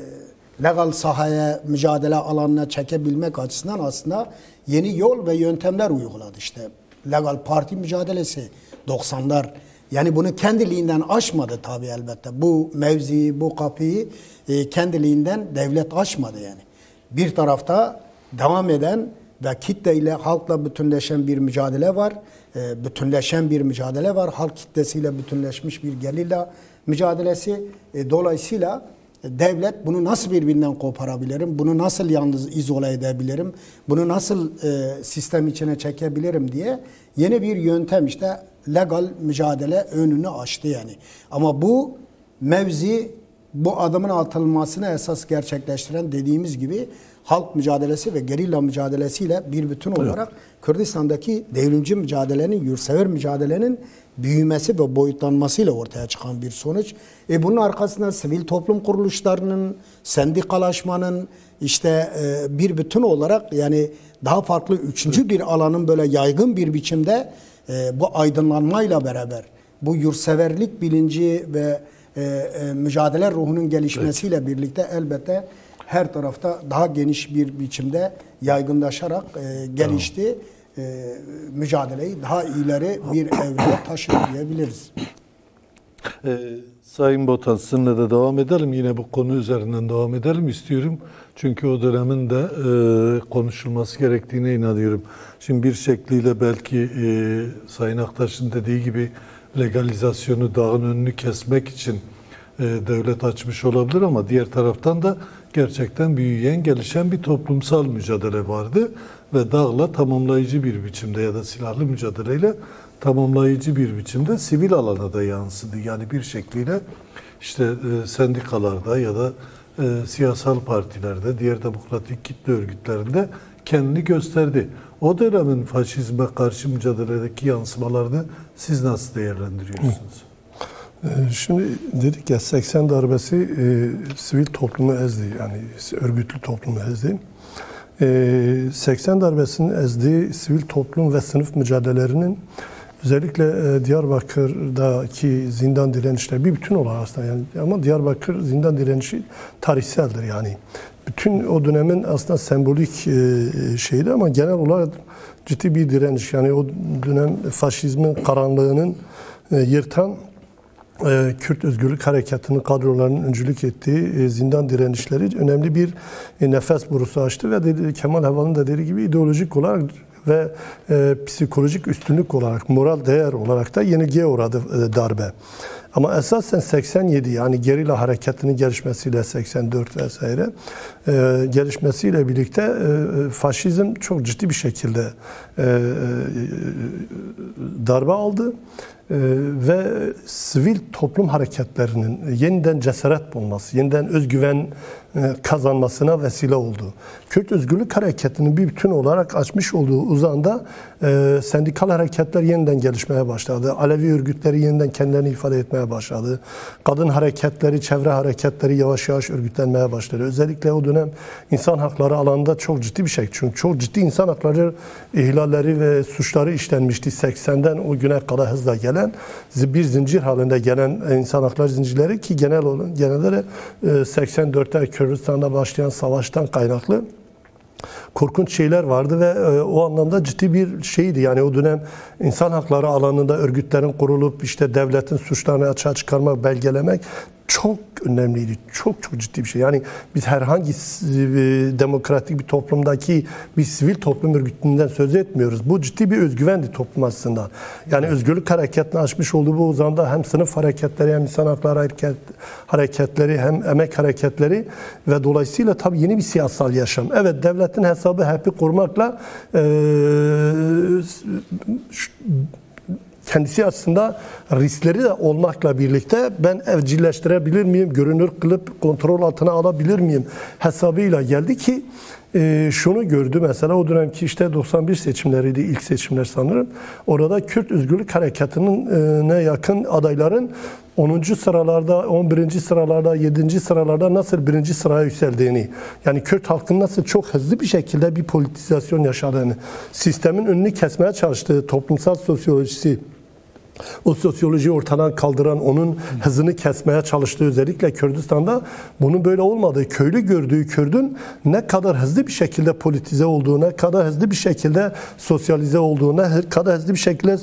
legal sahaya, mücadele alanına çekebilmek açısından aslında yeni yol ve yöntemler uyguladı işte. Legal parti mücadelesi doksanlar. Yani bunu kendiliğinden aşmadı tabii elbette. Bu mevziyi, bu kapıyı e, kendiliğinden devlet aşmadı yani. Bir tarafta devam eden ve kitleyle, halkla bütünleşen bir mücadele var. E, bütünleşen bir mücadele var. Halk kitlesiyle bütünleşmiş bir gerilla mücadelesi. E, dolayısıyla devlet bunu nasıl birbirinden koparabilirim? Bunu nasıl yalnız izole edebilirim? Bunu nasıl e, sistem içine çekebilirim diye yeni bir yöntem işte legal mücadele önünü açtı yani. Ama bu mevzi, bu adımın atılmasını esas gerçekleştiren dediğimiz gibi halk mücadelesi ve gerilla mücadelesiyle bir bütün olarak evet. Kürdistan'daki devrimci mücadelenin, yurtsever mücadelenin büyümesi ve boyutlanmasıyla ortaya çıkan bir sonuç. E bunun arkasında sivil toplum kuruluşlarının, sendikalaşmanın işte e, bir bütün olarak yani daha farklı üçüncü bir alanın böyle yaygın bir biçimde e, bu aydınlanmayla beraber bu yurtseverlik bilinci ve e, e, mücadele ruhunun gelişmesiyle evet. birlikte elbette her tarafta daha geniş bir biçimde yaygınlaşarak e, gelişti. Tamam. E, mücadeleyi daha ileri bir evreye taşıdı diyebiliriz. E, Sayın Botan, sizinle de devam edelim. Yine bu konu üzerinden devam edelim istiyorum. Çünkü o dönemin de e, konuşulması gerektiğine inanıyorum. Şimdi bir şekliyle belki e, Sayın Aktaş'ın dediği gibi legalizasyonu, dağın önünü kesmek için devlet açmış olabilir ama diğer taraftan da gerçekten büyüyen, gelişen bir toplumsal mücadele vardı ve dağla tamamlayıcı bir biçimde ya da silahlı mücadeleyle tamamlayıcı bir biçimde sivil alana da yansıdı. Yani bir şekliyle işte e, sendikalarda ya da e, siyasal partilerde, diğer demokratik kitle örgütlerinde kendini gösterdi. O dönemin faşizme karşı mücadeledeki yansımalarını siz nasıl değerlendiriyorsunuz? Şimdi dedik ya seksen darbesi e, sivil toplumu ezdi, yani örgütlü toplumu ezdi. E, seksen darbesinin ezdiği sivil toplum ve sınıf mücadelelerinin özellikle e, Diyarbakır'daki zindan direnişleri bir bütün olarak aslında, yani ama Diyarbakır zindan direnişi tarihseldir yani. Bütün o dönemin aslında sembolik e, şeydi ama genel olarak ciddi bir direniş. Yani o dönem faşizmin karanlığının e, yırtan e, Kürt Özgürlük Harekatı'nın kadrolarının öncülük ettiği e, zindan direnişleri önemli bir e, nefes borusu açtı ve dedi, Kemal Haval'ın da dediği gibi ideolojik olarak ve e, psikolojik üstünlük olarak, moral değer olarak da yenilgiye uğradı e, darbe. Ama esasen seksen yedi, yani gerilla hareketinin gelişmesiyle seksen dört vesaire e, gelişmesiyle birlikte e, faşizm çok ciddi bir şekilde e, e, darbe aldı. Ee, ve sivil toplum hareketlerinin yeniden cesaret bulması, yeniden özgüven e, kazanmasına vesile oldu. Kürt Özgürlük Hareketi'nin bir bütün olarak açmış olduğu uzağında e, sendikal hareketler yeniden gelişmeye başladı. Alevi örgütleri yeniden kendilerini ifade etmeye başladı. Kadın hareketleri, çevre hareketleri yavaş yavaş örgütlenmeye başladı. Özellikle o dönem insan hakları alanında çok ciddi bir şey. Çünkü çok ciddi insan hakları ihlalleri ve suçları işlenmişti. seksenden o güne kadar hızla gelen bir zincir halinde gelen insan hakları zincirleri ki genel olan genelde seksen dörtte Kürdistan'da başlayan savaştan kaynaklı korkunç şeyler vardı ve o anlamda ciddi bir şeydi. Yani o dönem insan hakları alanında örgütlerin kurulup işte devletin suçlarını açığa çıkarmak, belgelemek çok önemliydi. Çok çok ciddi bir şey. Yani biz herhangi demokratik bir toplumdaki bir sivil toplum örgütünden söz etmiyoruz. Bu ciddi bir özgüvendi toplum aslında. Yani özgürlük hareketini açmış olduğu bu uzamda hem sınıf hareketleri hem insan hakları hareket, hareketleri hem emek hareketleri ve dolayısıyla tabii yeni bir siyasal yaşam. Evet, devletin hesabı hepi kurmakla e, kendisi aslında riskleri de olmakla birlikte ben evcilleştirebilir miyim, görünür kılıp kontrol altına alabilir miyim hesabıyla geldi ki e, şunu gördü mesela o dönemki işte doksan bir seçimleriydi, ilk seçimler sanırım. Orada Kürt Özgürlük Harekatı'nın e, ne yakın adayların onuncu sıralarda, on birinci sıralarda, yedinci sıralarda nasıl birinci sıraya yükseldiğini, yani Kürt halkının nasıl çok hızlı bir şekilde bir politizasyon yaşadığını, sistemin önünü kesmeye çalıştığı toplumsal sosyolojisi, o sosyolojiyi ortadan kaldıran, onun hızını kesmeye çalıştığı özellikle Kürdistan'da bunun böyle olmadığı, köylü gördüğü Kürdün ne kadar hızlı bir şekilde politize olduğu, ne kadar hızlı bir şekilde sosyalize olduğu, ne kadar hızlı bir şekilde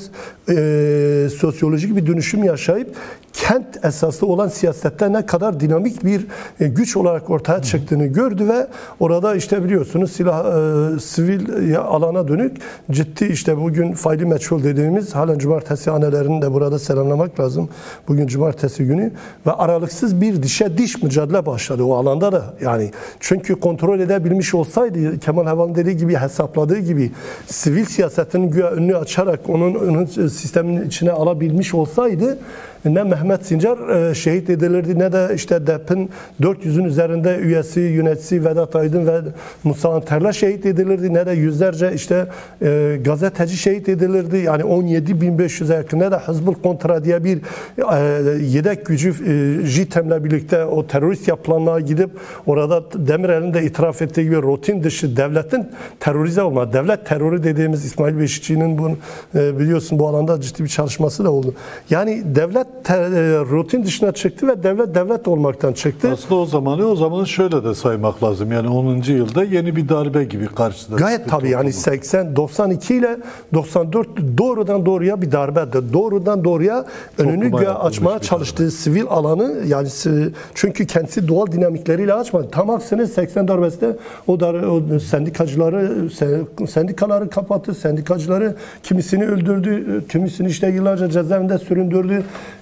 e, sosyolojik bir dönüşüm yaşayıp kent esaslı olan siyasette ne kadar dinamik bir e, güç olarak ortaya çıktığını gördü ve orada işte biliyorsunuz silah e, sivil alana dönük ciddi işte bugün faili meçhul dediğimiz halen cumartesi annelerini de burada selamlamak lazım. Bugün cumartesi günü ve aralıksız bir dişe diş mücadele başladı o alanda da yani. Çünkü kontrol edebilmiş olsaydı Kemal Haval'ın dediği gibi hesapladığı gibi sivil siyasetin güya önünü açarak onun, onun sistemin içine alabilmiş olsaydı ne Mehmet Sincar şehit edilirdi ne de işte D E P'in dört yüzün üzerinde üyesi, yöneticisi Vedat Aydın ve Musa Anter'la şehit edilirdi ne de yüzlerce işte e, gazeteci şehit edilirdi. Yani on yedi bin beş yüze yakın ne de Hizbul Kontra diye bir e, yedek gücü e, JITEM'le birlikte o terörist yapılanlara gidip orada Demirel'in de itiraf ettiği gibi rutin dışı devletin terörize olma, devlet terörü dediğimiz İsmail Beşikçi'nin bunu e, biliyorsun bu alanda ciddi bir çalışması da oldu. Yani devlet rutin dışına çıktı ve devlet devlet olmaktan çıktı. Aslında o zamanı o zaman şöyle de saymak lazım. Yani onuncu yılda yeni bir darbe gibi karşıda. Gayet tabii yani seksen doksan iki ile doksan dört doğrudan doğruya bir darbedir. Doğrudan doğruya önünü göğe açmaya çalıştığı darbe. Sivil alanı yani çünkü kendisi doğal dinamikleriyle açmadı. Tam aksine seksen darbesinde o, dar, o sendikacıları sendikaları kapattı. Sendikacıları kimisini öldürdü, kimisini işte yıllarca cezaevinde süründürdü.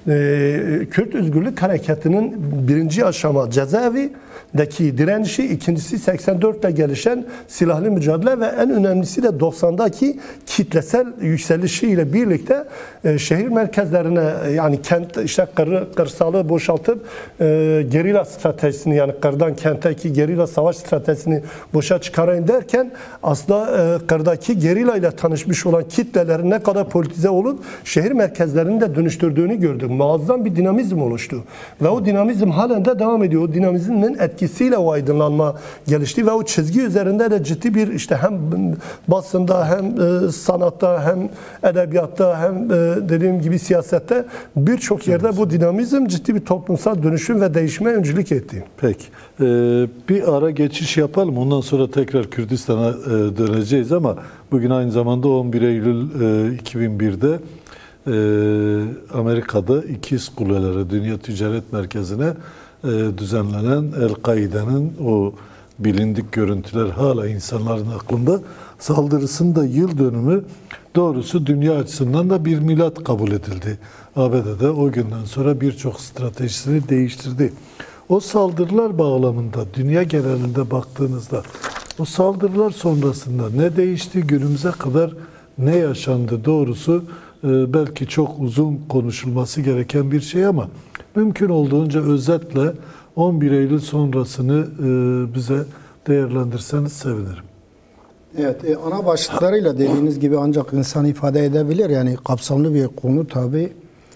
e, Kürt Özgürlük Harekatı'nın birinci aşama cezaevindeki direnişi, ikincisi seksen dörtte gelişen silahlı mücadele ve en önemlisi de doksandaki kitlesel yükselişiyle birlikte e, şehir merkezlerine, yani kent işte kır, kırsalı boşaltıp e, gerilla stratejisini, yani kırdan kentteki gerilla savaş stratejisini boşa çıkarayım derken aslında e, kırdaki gerilla ile tanışmış olan kitlelerin ne kadar politize olup şehir merkezlerini de dönüştürdüğünü gördük. Muazzam bir dinamizm oluştu. Ve o dinamizm halen de devam ediyor. O dinamizmin etkisiyle o aydınlanma gelişti ve o çizgi üzerinde de ciddi bir işte hem basında hem e, sanatta hem edebiyatta hem e, dediğim gibi siyasette birçok yerde bu dinamizm ciddi bir toplumsal dönüşüm ve değişime öncülük etti. Peki. Ee, bir ara geçiş yapalım. Ondan sonra tekrar Kürdistan'a e, döneceğiz ama bugün aynı zamanda on bir Eylül e, iki bin bir'de e, Amerika'da İkiz Kuleleri Dünya Ticaret Merkezi'ne e, düzenlenen El-Kaide'nin o bilindik görüntüler hala insanların aklında. Saldırısının da yıl dönümü doğrusu dünya açısından da bir milat kabul edildi. A B D'de o günden sonra birçok stratejisini değiştirdi. O saldırılar bağlamında dünya genelinde baktığınızda o saldırılar sonrasında ne değişti, günümüze kadar ne yaşandı doğrusu e, belki çok uzun konuşulması gereken bir şey ama mümkün olduğunca özetle on bir Eylül sonrasını e, bize değerlendirseniz sevinirim. Evet, e, ana başlıklarıyla dediğiniz gibi ancak insan ifade edebilir. Yani kapsamlı bir konu tabii.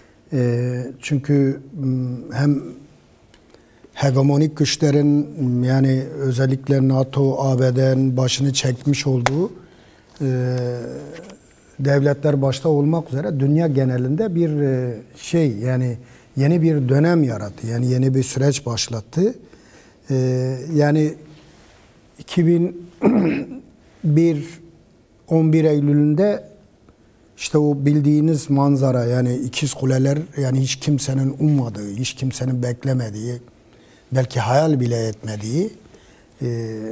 E, çünkü hem hegemonik güçlerin, yani özellikle NATO, A B D'nin başını çekmiş olduğu e, devletler başta olmak üzere dünya genelinde bir e, şey, yani yeni bir dönem yarattı. Yani yeni bir süreç başlattı. E, yani iki bin bir on bir Eylül'ünde işte o bildiğiniz manzara, yani İkiz Kuleler, yani hiç kimsenin ummadığı, hiç kimsenin beklemediği, belki hayal bile etmediği, e,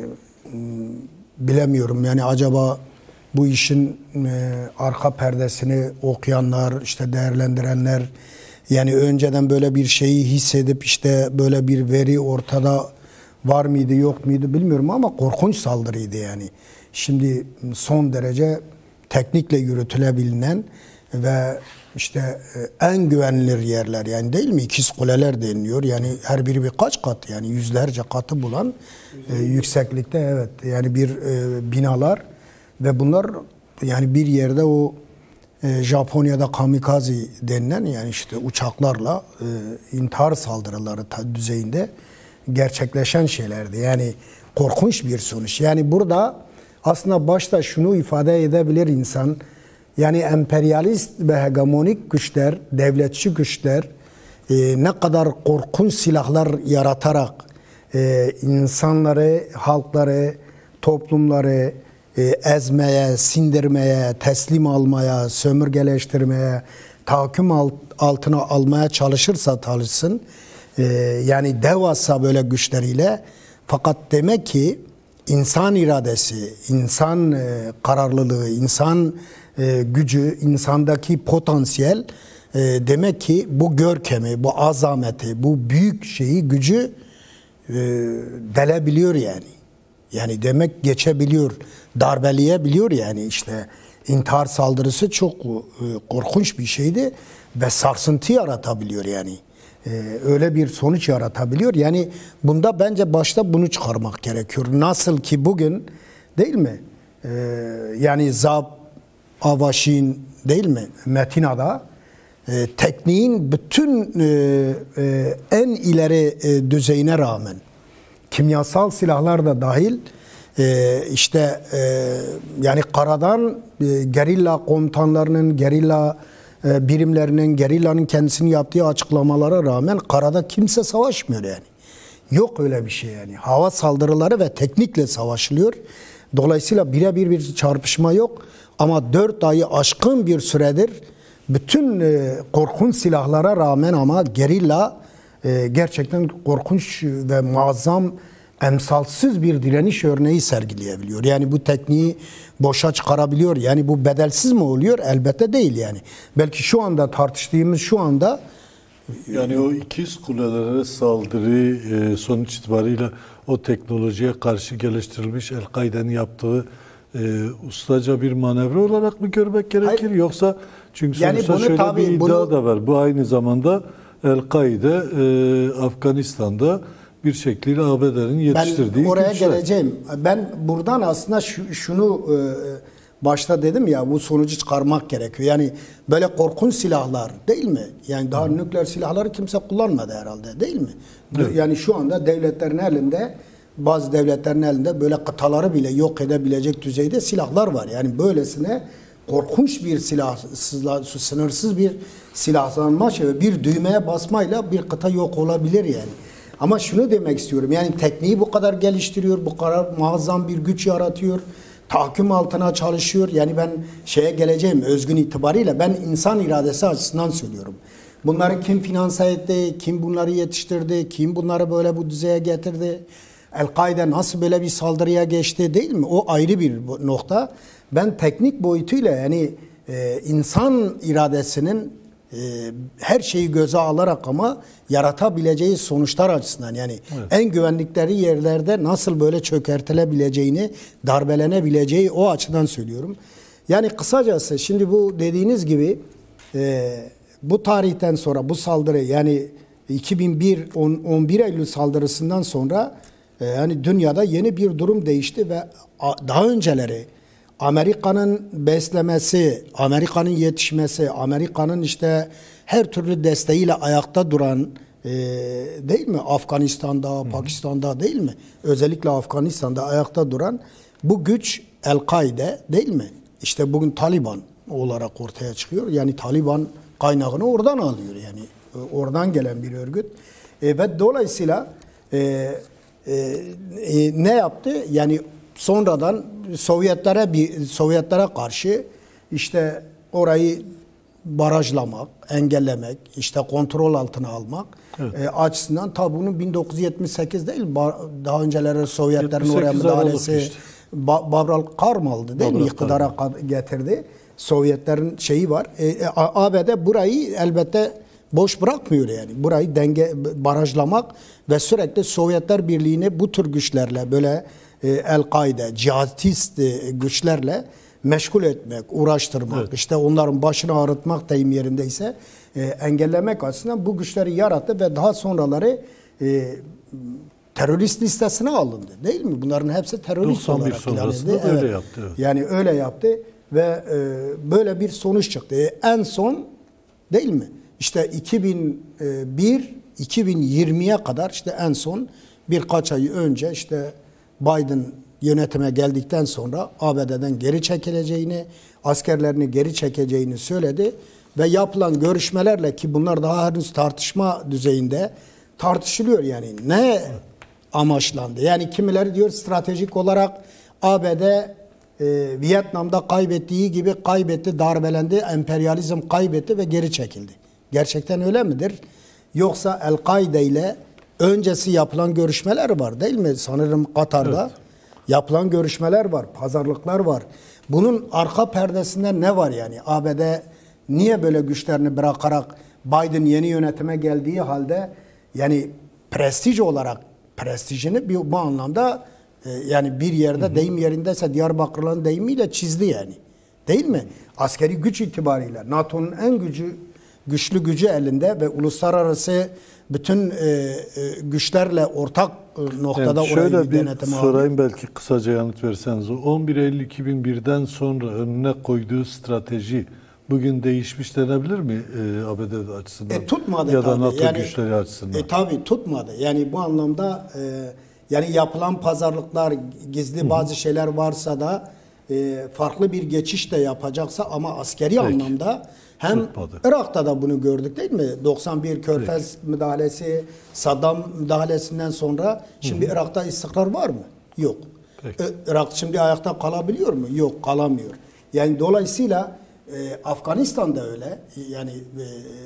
bilemiyorum yani acaba bu işin e, arka perdesini okuyanlar, işte değerlendirenler, yani önceden böyle bir şeyi hissedip işte böyle bir veri ortada var mıydı yok muydu bilmiyorum ama korkunç saldırıydı yani. Şimdi son derece teknikle yürütülebilen ve işte en güvenilir yerler, yani değil mi? İkiz Kuleler deniliyor. Yani her biri birkaç kat, yani yüzlerce katı bulan e, yükseklikte, evet. Yani bir e, binalar ve bunlar yani bir yerde o e, Japonya'da kamikaze denilen, yani işte uçaklarla e, intihar saldırıları düzeyinde gerçekleşen şeylerdi. Yani korkunç bir sonuç. Yani burada aslında başta şunu ifade edebilir insan. Yani emperyalist ve hegemonik güçler, devletçi güçler e, ne kadar korkunç silahlar yaratarak e, insanları, halkları, toplumları e, ezmeye, sindirmeye, teslim almaya, sömürgeleştirmeye, tahakküm alt, altına almaya çalışırsa çalışsın, e, yani devasa böyle güçleriyle, fakat demek ki insan iradesi, insan e, kararlılığı, insan e, gücü, insandaki potansiyel e, demek ki bu görkemi, bu azameti, bu büyük şeyi, gücü e, delebiliyor yani. Yani demek geçebiliyor, darbeleyebiliyor yani. İşte intihar saldırısı çok e, korkunç bir şeydi ve sarsıntı yaratabiliyor yani. Ee, öyle bir sonuç yaratabiliyor. Yani bunda bence başta bunu çıkarmak gerekiyor. Nasıl ki bugün, değil mi? Ee, yani Zab, Avaşin, değil mi? Metina'da e, tekniğin bütün e, e, en ileri e, düzeyine rağmen, kimyasal silahlar da dahil, e, işte e, yani karadan e, gerilla komutanlarının, gerilla birimlerinin, gerillanın kendisinin yaptığı açıklamalara rağmen karada kimse savaşmıyor yani. Yok öyle bir şey yani. Hava saldırıları ve teknikle savaşılıyor. Dolayısıyla birebir bir çarpışma yok. Ama dört ayı aşkın bir süredir bütün korkunç silahlara rağmen ama gerilla gerçekten korkunç ve muazzam, emsalsız bir direniş örneği sergileyebiliyor. Yani bu tekniği boşa çıkarabiliyor. Yani bu bedelsiz mi oluyor? Elbette değil yani. Belki şu anda tartıştığımız şu anda Yani o ikiz kulelere saldırı e, sonuç itibariyle o teknolojiye karşı geliştirilmiş El-Kaide'nin yaptığı e, ustaca bir manevra olarak mı görmek gerekir? Hayır. Yoksa çünkü yani sonuçta şöyle tabii, bir iddia bunu... da var. Bu aynı zamanda El-Kaide e, Afganistan'da bir şekliyle A B D'nin yetiştirdiği Ben oraya güçler. geleceğim. Ben buradan aslında şu, şunu e, başta dedim ya, bu sonucu çıkarmak gerekiyor. Yani böyle korkunç silahlar değil mi? Yani daha Hı. nükleer silahları kimse kullanmadı herhalde değil mi? Evet. Yani şu anda devletlerin elinde, bazı devletlerin elinde böyle kıtaları bile yok edebilecek düzeyde silahlar var. Yani böylesine korkunç bir silah, sınırsız bir silahlanma şey, bir düğmeye basmayla bir kıta yok olabilir yani. Ama şunu demek istiyorum, yani tekniği bu kadar geliştiriyor, bu kadar muazzam bir güç yaratıyor, tahakküm altına çalışıyor. Yani ben şeye geleceğim, özgün itibariyle ben insan iradesi açısından söylüyorum. Bunları kim finanse etti, kim bunları yetiştirdi, kim bunları böyle bu düzeye getirdi, El-Kaide nasıl böyle bir saldırıya geçti değil mi? O ayrı bir nokta. Ben teknik boyutuyla yani e, insan iradesinin e, her şeyi göze alarak ama yaratabileceği sonuçlar açısından yani evet. en güvenlikleri yerlerde nasıl böyle çökertilebileceğini, darbelenebileceği o açıdan söylüyorum. Yani kısacası şimdi bu dediğiniz gibi e, bu tarihten sonra bu saldırı yani iki bin bir on bir Eylül saldırısından sonra e, yani dünyada yeni bir durum değişti ve daha önceleri Amerika'nın beslemesi, Amerika'nın yetişmesi, Amerika'nın işte her türlü desteğiyle ayakta duran e, değil mi? Afganistan'da, Hı. Pakistan'da değil mi? Özellikle Afganistan'da ayakta duran bu güç El-Kaide değil mi? İşte bugün Taliban olarak ortaya çıkıyor. Yani Taliban kaynağını oradan alıyor yani. Oradan gelen bir örgüt. E, ve dolayısıyla e, e, e, ne yaptı? Yani sonradan Sovyetlere bir Sovyetlere karşı işte orayı barajlamak, engellemek, işte kontrol altına almak evet. e, açısından tabi bunun bin dokuz yüz yetmiş sekiz değil, daha önceleri Sovyetlerin oraya müdahalesi işte. ba Babral Karmal'dı değil Babral mi? İktidara getirdi. Sovyetlerin şeyi var. E, e, A B D burayı elbette boş bırakmıyor yani. Burayı denge barajlamak ve sürekli Sovyetler Birliği'ni bu tür güçlerle böyle El-Kaide, cihadist güçlerle meşgul etmek, uğraştırmak, evet. işte onların başını ağrıtmak deyim yerindeyse e, engellemek açısından bu güçleri yarattı ve daha sonraları e, terörist listesine alındı değil mi? Bunların hepsi terörist olarak ilan edildi. Öyle evet. yaptı. Evet. Yani öyle yaptı ve e, böyle bir sonuç çıktı. E, en son değil mi? İşte iki bin bir iki bin yirmiye kadar işte en son birkaç ay önce işte Biden yönetime geldikten sonra A B D'den geri çekileceğini, askerlerini geri çekeceğini söyledi ve yapılan görüşmelerle ki bunlar daha henüz tartışma düzeyinde tartışılıyor yani ne amaçlandı? Yani kimileri diyor stratejik olarak A B D e, Vietnam'da kaybettiği gibi kaybetti, darbelendi, emperyalizm kaybetti ve geri çekildi. Gerçekten öyle midir? Yoksa El-Kaide ile öncesi yapılan görüşmeler var değil mi? Sanırım Katar'da evet. yapılan görüşmeler var, pazarlıklar var. Bunun arka perdesinde ne var yani? A B D niye böyle güçlerini bırakarak Biden yeni yönetime geldiği halde yani prestij olarak prestijini bir, bu anlamda e, yani bir yerde hı hı. deyim yerindeyse Diyarbakır'ın deyimiyle çizdi yani. Değil mi? Askeri güç itibariyle NATO'nun en gücü güçlü gücü elinde ve uluslararası bütün e, e, güçlerle ortak e, noktada yani orayı şöyle bir denetime sorayım alıyor. Belki kısaca yanıt verseniz. on bir Eylül iki bin birden sonra önüne koyduğu strateji bugün değişmiş denebilir mi e, A B D açısından? E, tutmadı ya da tabii. NATO yani, güçleri açısından. E, tabii tutmadı. Yani bu anlamda e, yani yapılan pazarlıklar, gizli Hı-hı. bazı şeyler varsa da e, farklı bir geçiş de yapacaksa ama askeri Peki. anlamda hem Tutmadı. Irak'ta da bunu gördük değil mi? doksan bir Körfez Peki. müdahalesi, Saddam müdahalesinden sonra şimdi Hı-hı. Irak'ta istikrar var mı? Yok. Peki. Irak şimdi ayakta kalabiliyor mu? Yok, kalamıyor. Yani dolayısıyla e, Afganistan'da öyle. Yani e,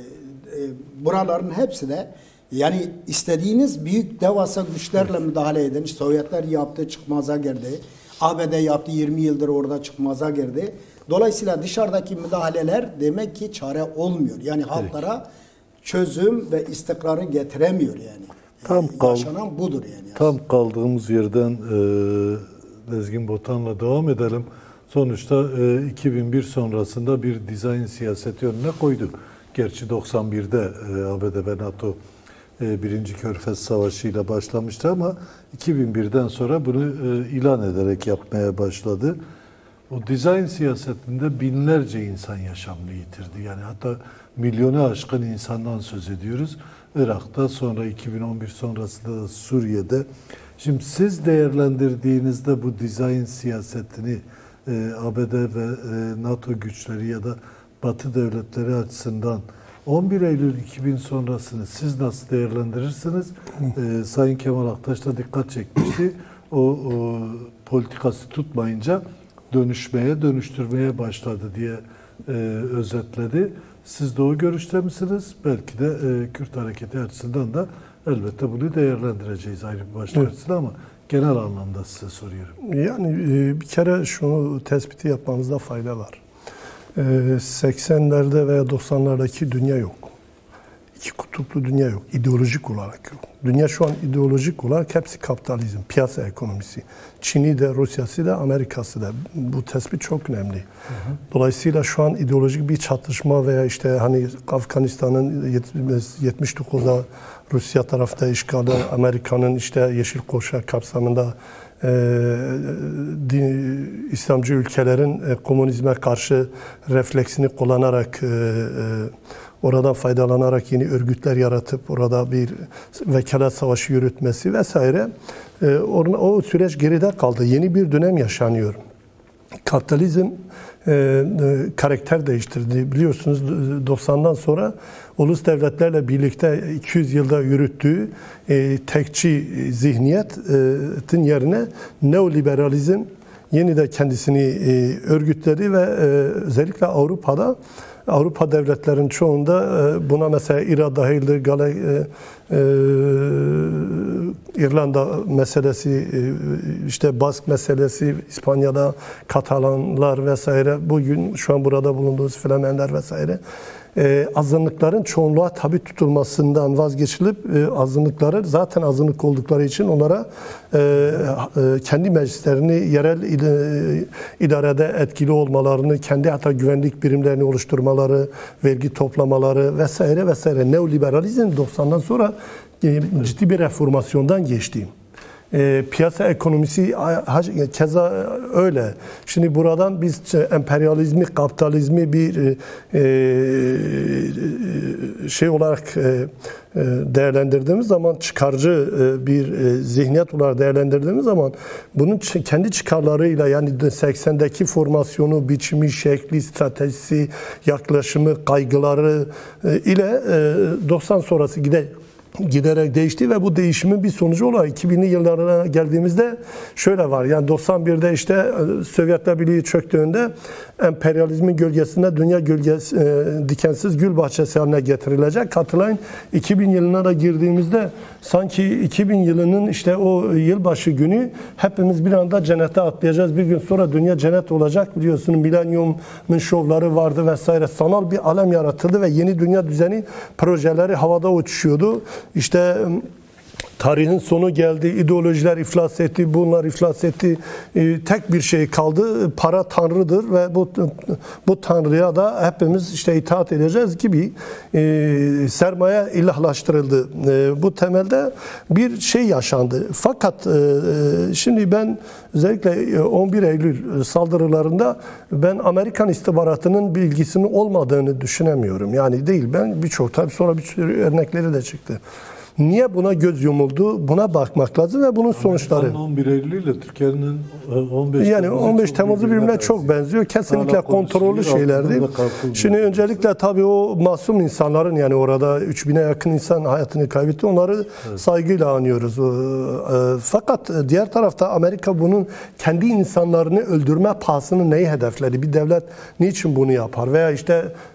e, buraların hepsi de yani istediğiniz büyük devasa güçlerle evet. müdahale edin. Sovyetler yaptı, çıkmaza girdi. A B D yaptı, yirmi yıldır orada çıkmaza girdi. Dolayısıyla dışarıdaki müdahaleler demek ki çare olmuyor. Yani halklara çözüm ve istikrarı getiremiyor yani. Tam kal- Yaşanan budur yani. Tam kaldığımız yerden e, Lezgin Botan'la devam edelim. Sonuçta e, iki bin bir sonrasında bir dizayn siyaseti önüne koydu. Gerçi doksan birde e, A B D ve NATO e, Birinci Körfez Savaşı ile başlamıştı ama iki bin birden sonra bunu e, ilan ederek yapmaya başladı. O dizayn siyasetinde binlerce insan yaşamını yitirdi. Yani hatta milyonu aşkın insandan söz ediyoruz. Irak'ta, sonra iki bin on bir sonrasında da Suriye'de. Şimdi siz değerlendirdiğinizde bu dizayn siyasetini e, A B D ve e, NATO güçleri ya da Batı devletleri açısından on bir Eylül iki bin sonrasını siz nasıl değerlendirirsiniz? E, Sayın Kemal Aktaş da dikkat çekmişti. O, o politikası tutmayınca dönüşmeye, dönüştürmeye başladı diye e, özetledi. Siz de o görüşte misiniz? Belki de e, Kürt hareketi açısından da elbette bunu değerlendireceğiz ayrı bir başlık açısından ama genel anlamda size soruyorum. Yani e, bir kere şunu tespiti yapmamızda fayda var. E, seksenlerde veya doksanlardaki dünya yok. İki kutuplu dünya yok. İdeolojik olarak yok. Dünya şu an ideolojik olarak hepsi kapitalizm, piyasa ekonomisi. Çin'i de, Rusya'sı da, Amerika'sı da. Bu tespit çok önemli. Hı hı. Dolayısıyla şu an ideolojik bir çatışma veya işte hani Afganistan'ın yetmiş dokuzda Rusya tarafta işgali, Amerika'nın işte Yeşil Kuşak kapsamında e, din, İslamcı ülkelerin e, komünizme karşı refleksini kullanarak e, e, oradan faydalanarak yeni örgütler yaratıp orada bir vekalet savaşı yürütmesi vesaire. E, o süreç geride kaldı. Yeni bir dönem yaşanıyor. Kapitalizm e, e, karakter değiştirdi. Biliyorsunuz doksandan sonra ulus devletlerle birlikte iki yüz yılda yürüttüğü e, tekçi zihniyetin yerine neoliberalizm yeni de kendisini e, örgütledi ve e, özellikle Avrupa'da Avrupa devletlerin çoğunda buna mesela İran dahildir, Gale, e, e, İrlanda meselesi, işte Bask meselesi, İspanya'da Katalanlar vesaire, bugün şu an burada bulunduğumuz Flemenler vesaire. E, azınlıkların çoğunluğa tabi tutulmasından vazgeçilip e, azınlıkları zaten azınlık oldukları için onlara e, e, kendi meclislerini yerel e, idarede etkili olmalarını, kendi hatta güvenlik birimlerini oluşturmaları, vergi toplamaları vesaire vesaire. Neoliberalizm doksandan sonra e, ciddi bir reformasyondan geçti. E, piyasa ekonomisi keza öyle. Şimdi buradan biz emperyalizmi, kapitalizmi bir e, şey olarak e, değerlendirdiğimiz zaman, çıkarcı bir zihniyet olarak değerlendirdiğimiz zaman bunun kendi çıkarlarıyla, yani seksendeki formasyonu, biçimi, şekli, stratejisi, yaklaşımı, kaygıları ile doksan sonrası gider giderek değişti ve bu değişimin bir sonucu olarak iki binli yıllara geldiğimizde şöyle var. Yani doksan birde işte Sovyetler Birliği çöktüğünde emperyalizmin gölgesinde dünya gölgesi, e, dikensiz gül bahçesi haline getirilecek. Hatırlayın, iki bin yılına da girdiğimizde sanki iki bin yılının işte o yılbaşı günü hepimiz bir anda cennete atlayacağız. Bir gün sonra dünya cennet olacak. Biliyorsunuz milenyumun şovları vardı vesaire. Sanal bir alem yaratıldı ve yeni dünya düzeni projeleri havada uçuşuyordu. İşte tarihin sonu geldi, ideolojiler iflas etti, bunlar iflas etti. Ee, tek bir şey kaldı, para tanrıdır ve bu bu tanrıya da hepimiz işte itaat edeceğiz gibi e, sermaye ilahlaştırıldı. E, bu temelde bir şey yaşandı. Fakat e, şimdi ben özellikle on bir Eylül saldırılarında ben Amerikan istihbaratının bilgisinin olmadığını düşünemiyorum. Yani değil, ben birçok, tabii sonra bir sürü örnekleri de çıktı. Niye buna göz yumuldu? Buna bakmak lazım ve bunun sonuçları. on bir Eylül ile Türkiye'nin on beş yani on beş Temmuz'u birbirine çok benziyor. Kesinlikle kontrollü şeylerdi. Şimdi öncelikle tabii o masum insanların, yani orada üç bine yakın insan hayatını kaybetti. Onları evet, saygıyla anıyoruz. Fakat diğer tarafta Amerika bunun kendi insanlarını öldürme pahasını neyi hedefledi? Bir devlet niçin bunu yapar? Veya işte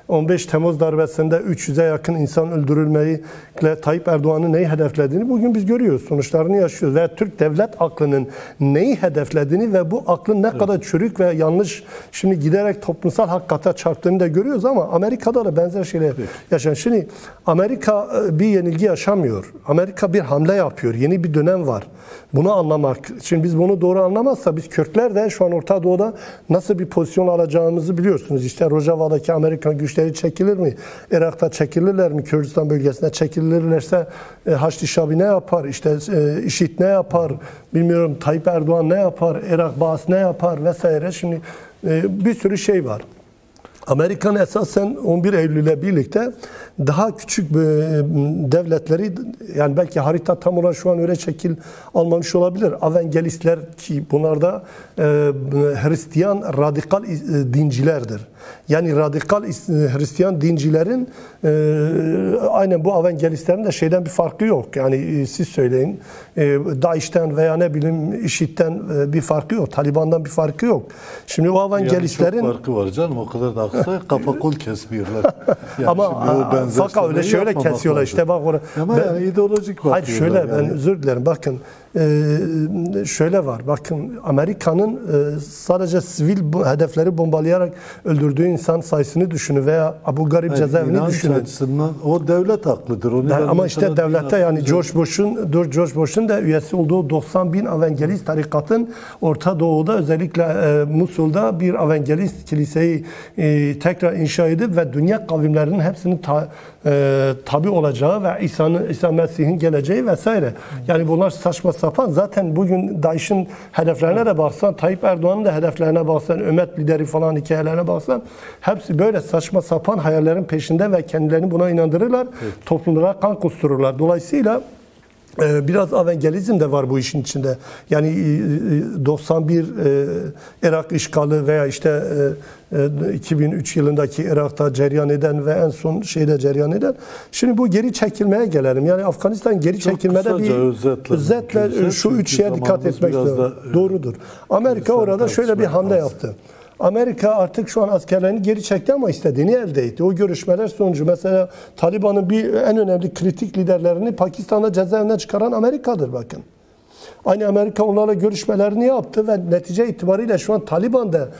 on beş Temmuz darbesinde üç yüze yakın insan öldürülmeyi Tayyip Erdoğan'ın neyi hedeflediğini bugün biz görüyoruz. Sonuçlarını yaşıyoruz. Ve Türk devlet aklının neyi hedeflediğini ve bu aklın ne kadar çürük ve yanlış şimdi giderek toplumsal hakikate çarptığını da görüyoruz ama Amerika'da da benzer şeyler yaşanıyor. Şimdi Amerika bir yenilgi yaşamıyor. Amerika bir hamle yapıyor. Yeni bir dönem var. Bunu anlamak. Şimdi biz bunu doğru anlamazsa biz Kürtler de şu an Orta Doğu'da nasıl bir pozisyon alacağımızı biliyorsunuz. İşte Rojava'daki Amerikan güçleri çekilir mi? Irak'ta çekilirler mi? Kürdistan bölgesine çekilirlerse e, Haçlı Şabi ne yapar? İşte e, IŞİD ne yapar? Bilmiyorum Tayyip Erdoğan ne yapar? Irak Baas ne yapar? Vesaire. Şimdi e, bir sürü şey var. Amerikan esasen on bir Eylül'le birlikte daha küçük devletleri, yani belki harita tam olarak şu an öyle şekil almamış olabilir. Evangelistler ki bunlar da e, Hristiyan radikal dincilerdir. Yani radikal Hristiyan dincilerin e, aynen bu evangelistlerin de şeyden bir farkı yok. Yani e, siz söyleyin e, DAEŞ'ten veya ne bileyim IŞİD'den e, bir farkı yok. Taliban'dan bir farkı yok. Şimdi o evangelistlerin... Yani çok farkı var canım. O kadar da aksa kafa kol kesmiyorlar. Yani ama fakat öyle şöyle kesiyorlar lazım. İşte bak orada. Ama ben, yani ideolojik var. Hayır şöyle yani. Ben özür dilerim. Bakın e, şöyle var. Bakın Amerika'nın e, sadece sivil hedefleri bombalayarak öldürdüğü insan sayısını düşünün veya Abu Ghraib yani cezaevini düşünün. Açısından, o devlet haklıdır. Onu ben, ama işte devlette yani George Bush'un George Bush'un da üyesi olduğu doksan bin evangelist tarikatın Orta Doğu'da özellikle e, Musul'da bir evangelist kiliseyi e, tekrar inşa edip ve dünya kavimlerinin hepsinin ta, e, tabi olacağı ve İsa'nın İsa Mesih'in geleceği vesaire. Yani bunlar saçma sapan. Zaten bugün DAEŞ'in hedeflerine de baksan, Tayyip Erdoğan'ın da hedeflerine baksan, ümmet lideri falan hikayelerine baksan hepsi böyle saçma sapan hayallerin peşinde ve kendilerini buna inandırırlar. Evet. Toplumlara kan kustururlar. Dolayısıyla biraz evangelizm de var bu işin içinde. Yani doksan bir Irak işgali veya işte iki bin üç yılındaki Irak'ta cereyan eden ve en son şeyde cereyan eden. Şimdi bu geri çekilmeye gelelim. Yani Afganistan geri Çok çekilmede bir özetle, özetle şu üç şeye dikkat etmek lazım. Doğrudur. Amerika orada şöyle bir hamle yaptı. Amerika artık şu an askerlerini geri çekti ama istediğini elde etti. O görüşmeler sonucu mesela Taliban'ın bir en önemli kritik liderlerini Pakistan'da cezaevinden çıkaran Amerika'dır bakın. Aynı Amerika onlarla görüşmelerini yaptı ve netice itibariyle şu an Taliban da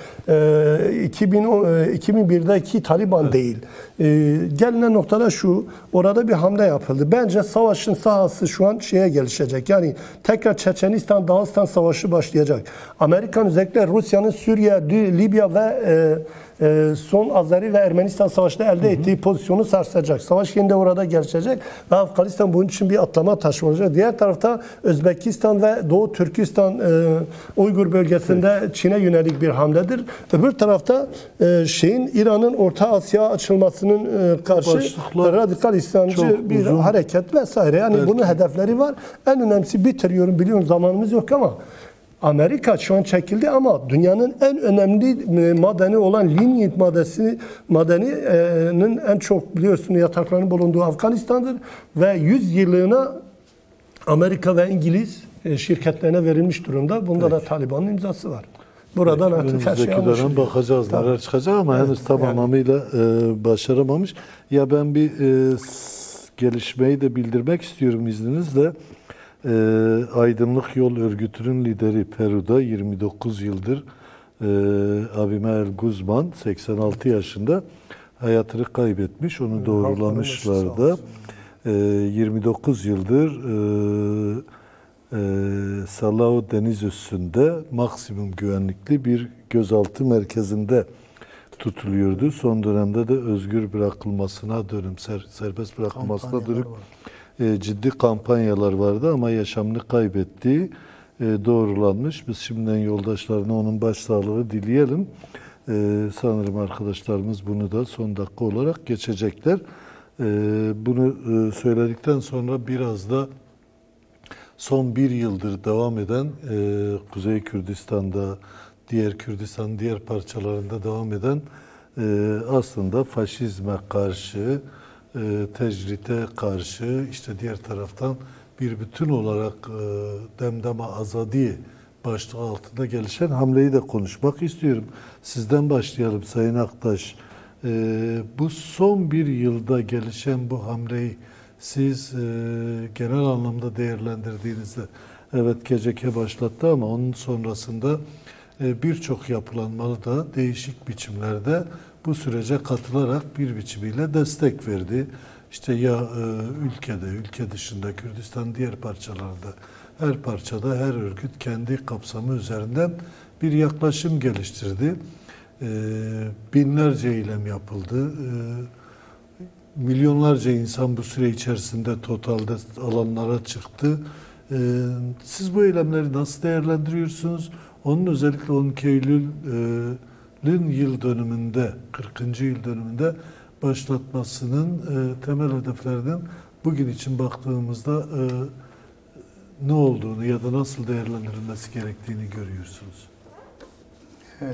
e, iki bin birdeki Taliban evet. değil. E, gelinen noktada şu, orada bir hamle yapıldı. Bence savaşın sahası şu an şeye gelişecek. Yani tekrar Çeçenistan, Dağıstan savaşı başlayacak. Amerikan özellikle Rusya'nın Suriye, Libya ve e, son Azeri ve Ermenistan savaşında elde hı hı. ettiği pozisyonu sarsacak. Savaş yeniden orada gelişecek ve Afganistan bunun için bir atlama taşı olacak. Diğer tarafta Özbekistan ve Doğu Türkistan e, Uygur bölgesinde evet. Çin'e yönelik bir hamledir. Öbür tarafta e, şeyin İran'ın Orta Asya açılmasının e, karşı Başlıklar radikal İslamcı bir uzun. hareket vesaire. Yani evet. bunun hedefleri var. En önemlisi bitiriyorum biliyorum zamanımız yok ama Amerika şu an çekildi ama dünyanın en önemli madeni olan linyit maddesi madeninin en çok biliyorsun yataklarının bulunduğu Afganistan'dır ve yüz yıllığına Amerika ve İngiliz şirketlerine verilmiş durumda. Bunda Peki. da Taliban'ın imzası var. Buradan Peki, artık her şey anlaşılıyor. Bakacağız Tabii. neler çıkacak ama evet, henüz tamamıyla yani. e, başaramamış. Ya ben bir e, gelişmeyi de bildirmek istiyorum izninizle. E, Aydınlık Yol Örgütü'nün lideri Peru'da yirmi dokuz yıldır e, Abimael Guzman seksen altı yaşında hayatını kaybetmiş. Onu doğrulamışlar da. E, yirmi dokuz yıldır e, e, Salao deniz üstünde maksimum güvenlikli bir gözaltı merkezinde tutuluyordu. Son dönemde de özgür bırakılmasına dönüm, ser, serbest bırakılmasına dönük e, ciddi kampanyalar vardı ama yaşamını kaybettiği e, doğrulanmış. Biz şimdiden yoldaşlarına onun başsağlığı dileyelim. E, sanırım arkadaşlarımız bunu da son dakika olarak geçecekler. E, bunu e, söyledikten sonra biraz da son bir yıldır devam eden e, Kuzey Kürdistan'da, diğer Kürdistan diğer parçalarında devam eden e, aslında faşizme karşı, e, tecrite karşı, işte diğer taraftan bir bütün olarak e, Demdeme Azadi başlığı altında gelişen hamleyi de konuşmak istiyorum. Sizden başlayalım Sayın Aktaş. Ee, bu son bir yılda gelişen bu hamleyi siz e, genel anlamda değerlendirdiğinizde, evet G C K başlattı ama onun sonrasında e, birçok yapılanmalı da değişik biçimlerde bu sürece katılarak bir biçimiyle destek verdi. İşte ya e, ülkede, ülke dışında, Kürdistan diğer parçalarda, her parçada her örgüt kendi kapsamı üzerinden bir yaklaşım geliştirdi. E, binlerce eylem yapıldı. E, milyonlarca insan bu süre içerisinde totalde alanlara çıktı. E, siz bu eylemleri nasıl değerlendiriyorsunuz? Onun özellikle on iki Eylül'ün yıl dönümünde, kırkıncı yıl dönümünde başlatmasının e, temel hedeflerinin bugün için baktığımızda e, ne olduğunu ya da nasıl değerlendirilmesi gerektiğini görüyorsunuz. Evet.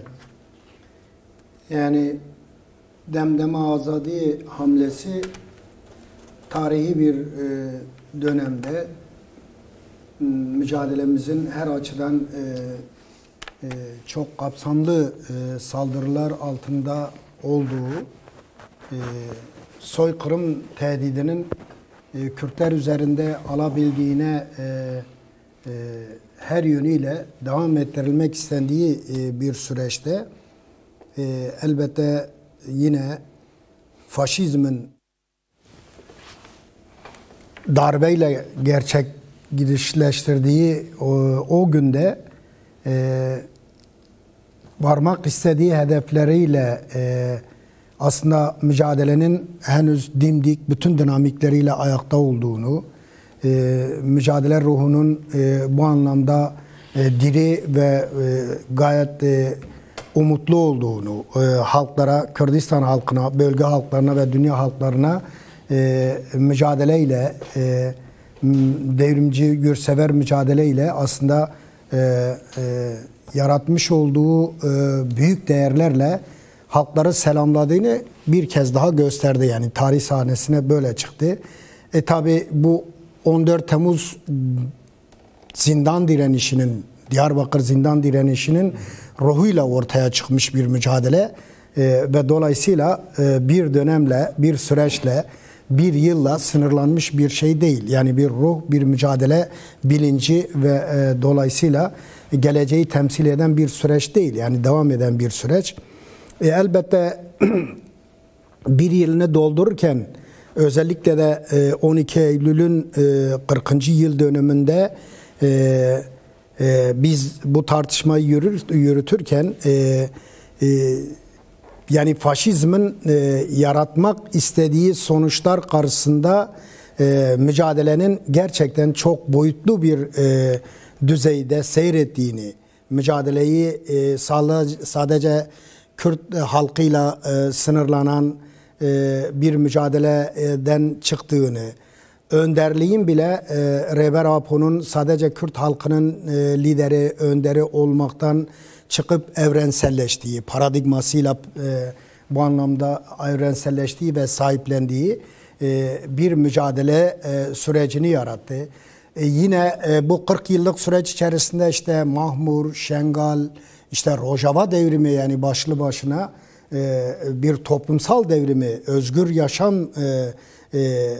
Yani Demdeme Azadi hamlesi tarihi bir e, dönemde mücadelemizin her açıdan e, e, çok kapsamlı e, saldırılar altında olduğu, e, soykırım tehdidinin e, Kürtler üzerinde alabildiğine e, e, her yönüyle devam ettirilmek istendiği e, bir süreçte e, elbette yine faşizmin darbeyle gerçek gidişleştirdiği o, o günde e, varmak istediği hedefleriyle e, aslında mücadelenin henüz dimdik bütün dinamikleriyle ayakta olduğunu, e, mücadele ruhunun e, bu anlamda e, diri ve e, gayet e, umutlu olduğunu, e, halklara, Kürdistan halkına, bölge halklarına ve dünya halklarına e, mücadeleyle, e, devrimci, yurtsever mücadeleyle aslında e, e, yaratmış olduğu e, büyük değerlerle halkları selamladığını bir kez daha gösterdi. Yani tarih sahnesine böyle çıktı. E tabi bu on dört Temmuz zindan direnişinin, Diyarbakır zindan direnişinin ruhuyla ortaya çıkmış bir mücadele e, ve dolayısıyla e, bir dönemle, bir süreçle, bir yılla sınırlanmış bir şey değil. Yani bir ruh, bir mücadele bilinci ve e, dolayısıyla geleceği temsil eden bir süreç değil. Yani devam eden bir süreç. E, elbette bir yılını doldururken özellikle de e, on iki Eylül'ün e, kırkıncı yıl dönümünde e, e, biz bu tartışmayı yürür, yürütürken e, e, yani faşizmin e, yaratmak istediği sonuçlar karşısında e, mücadelenin gerçekten çok boyutlu bir e, düzeyde seyrettiğini, mücadeleyi e, sadece Kürt halkıyla e, sınırlanan e, bir mücadeleden çıktığını, önderliğin bile e, Rehber Apo'nun sadece Kürt halkının e, lideri, önderi olmaktan çıkıp evrenselleştiği, paradigmasıyla e, bu anlamda evrenselleştiği ve sahiplendiği e, bir mücadele e, sürecini yarattı. E, yine e, bu kırk yıllık süreç içerisinde işte Mahmur, Şengal, işte Rojava devrimi, yani başlı başına e, bir toplumsal devrimi, özgür yaşam e, e, e,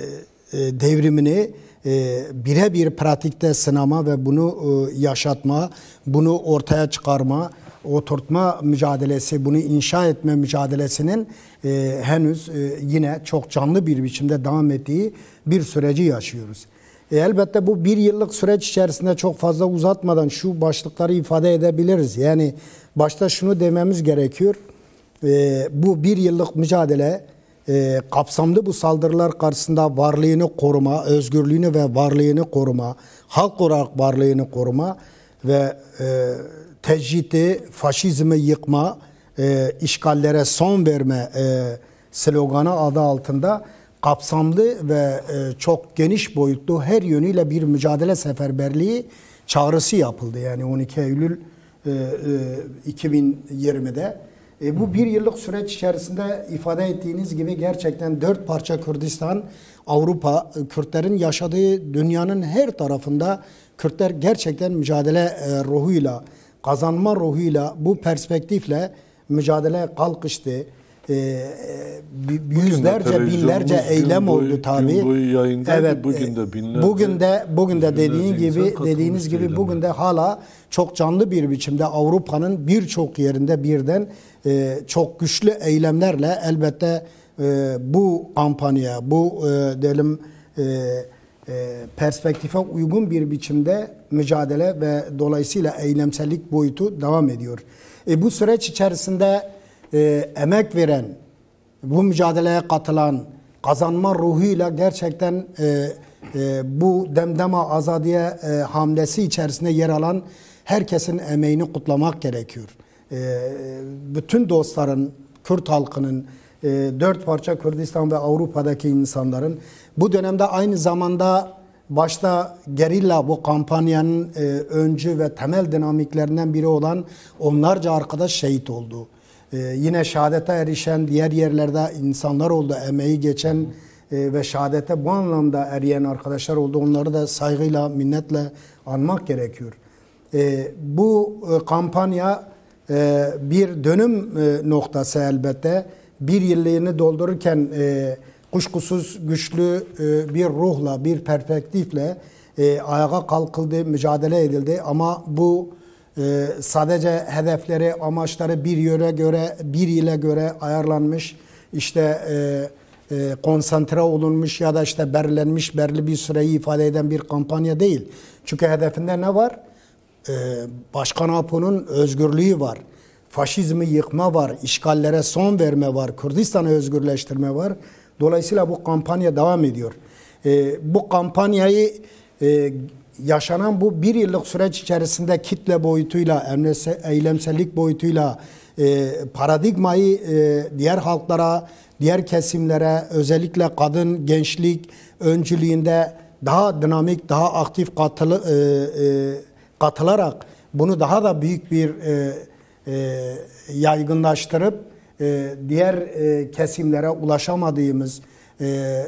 devrimini e, birebir pratikte sınama ve bunu e, yaşatma, bunu ortaya çıkarma, oturtma mücadelesi, bunu inşa etme mücadelesinin e, henüz e, yine çok canlı bir biçimde devam ettiği bir süreci yaşıyoruz. E, elbette bu bir yıllık süreç içerisinde çok fazla uzatmadan şu başlıkları ifade edebiliriz. Yani başta şunu dememiz gerekiyor. E, bu bir yıllık mücadele e, kapsamlı bu saldırılar karşısında varlığını koruma, özgürlüğünü ve varlığını koruma, halk olarak varlığını koruma ve e, tecrüti, faşizmi yıkma, e, işgallere son verme e, sloganı adı altında kapsamlı ve e, çok geniş boyutlu her yönüyle bir mücadele seferberliği çağrısı yapıldı. Yani on iki Eylül e, e, iki bin yirmide. E, bu bir yıllık süreç içerisinde ifade ettiğiniz gibi gerçekten dört parça Kürdistan, Avrupa, Kürtlerin yaşadığı dünyanın her tarafında Kürtler gerçekten mücadele e, ruhuyla, kazanma ruhuyla, bu perspektifle mücadele kalkıştı. e, yüzlerce, binlerce eylem boyu, oldu tabii. Evet. Bugün de binlerce. Bugün de bugün de dediğin gibi dediğiniz gibi eyleme. Bugün de hala çok canlı bir biçimde Avrupa'nın birçok yerinde birden e, çok güçlü eylemlerle elbette e, bu kampanya, bu e, diyelim e, e, perspektife uygun bir biçimde mücadele ve dolayısıyla eylemsellik boyutu devam ediyor. E, bu süreç içerisinde e, emek veren, bu mücadeleye katılan, kazanma ruhuyla gerçekten e, e, bu Demdema Azadiye e, hamlesi içerisinde yer alan herkesin emeğini kutlamak gerekiyor. E, bütün dostların, Kürt halkının, e, dört parça Kürdistan ve Avrupa'daki insanların bu dönemde aynı zamanda başta gerilla bu kampanyanın e, öncü ve temel dinamiklerinden biri olan onlarca arkadaş şehit oldu. Ee, yine şehadete erişen diğer yerlerde insanlar oldu, emeği geçen e, ve şehadete bu anlamda eriyen arkadaşlar oldu. Onları da saygıyla, minnetle anmak gerekiyor. E, bu e, kampanya e, bir dönüm e, noktası elbette. Bir yıllığını doldururken e, kuşkusuz güçlü e, bir ruhla, bir perspektifle e, ayağa kalkıldı, mücadele edildi. Ama bu Ee, sadece hedefleri, amaçları bir yöre göre, bir ile göre ayarlanmış, işte e, e, konsantre olunmuş ya da işte belirlenmiş, belirli bir süreyi ifade eden bir kampanya değil. Çünkü hedefinde ne var? Ee, Başkan Apo'nun özgürlüğü var. Faşizmi yıkma var, işgallere son verme var, Kürdistan'ı özgürleştirme var. Dolayısıyla bu kampanya devam ediyor. Ee, bu kampanyayı e, yaşanan bu bir yıllık süreç içerisinde kitle boyutuyla, eylemsellik boyutuyla e, paradigmayı e, diğer halklara, diğer kesimlere, özellikle kadın, gençlik öncülüğünde daha dinamik, daha aktif katılı, e, e, katılarak bunu daha da büyük bir e, e, yaygınlaştırıp e, diğer e, kesimlere ulaşamadığımız, e,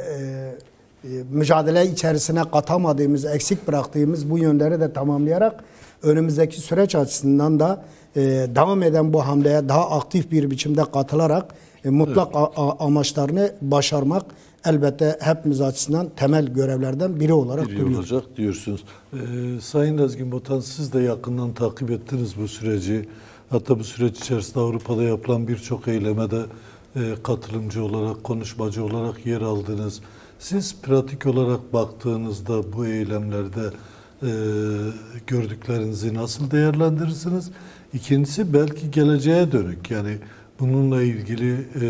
e, mücadele içerisine katamadığımız, eksik bıraktığımız bu yönleri de tamamlayarak önümüzdeki süreç açısından da e, devam eden bu hamleye daha aktif bir biçimde katılarak e, mutlak evet. amaçlarını başarmak elbette hepimiz açısından temel görevlerden biri olarak biri duruyor. Olacak diyorsunuz. Ee, Sayın Ezgin Botan, siz de yakından takip ettiniz bu süreci. Hatta bu süreç içerisinde Avrupa'da yapılan birçok eyleme de e, katılımcı olarak, konuşmacı olarak yer aldınız. Siz pratik olarak baktığınızda bu eylemlerde e, gördüklerinizi nasıl değerlendirirsiniz? İkincisi belki geleceğe dönük, yani bununla ilgili e,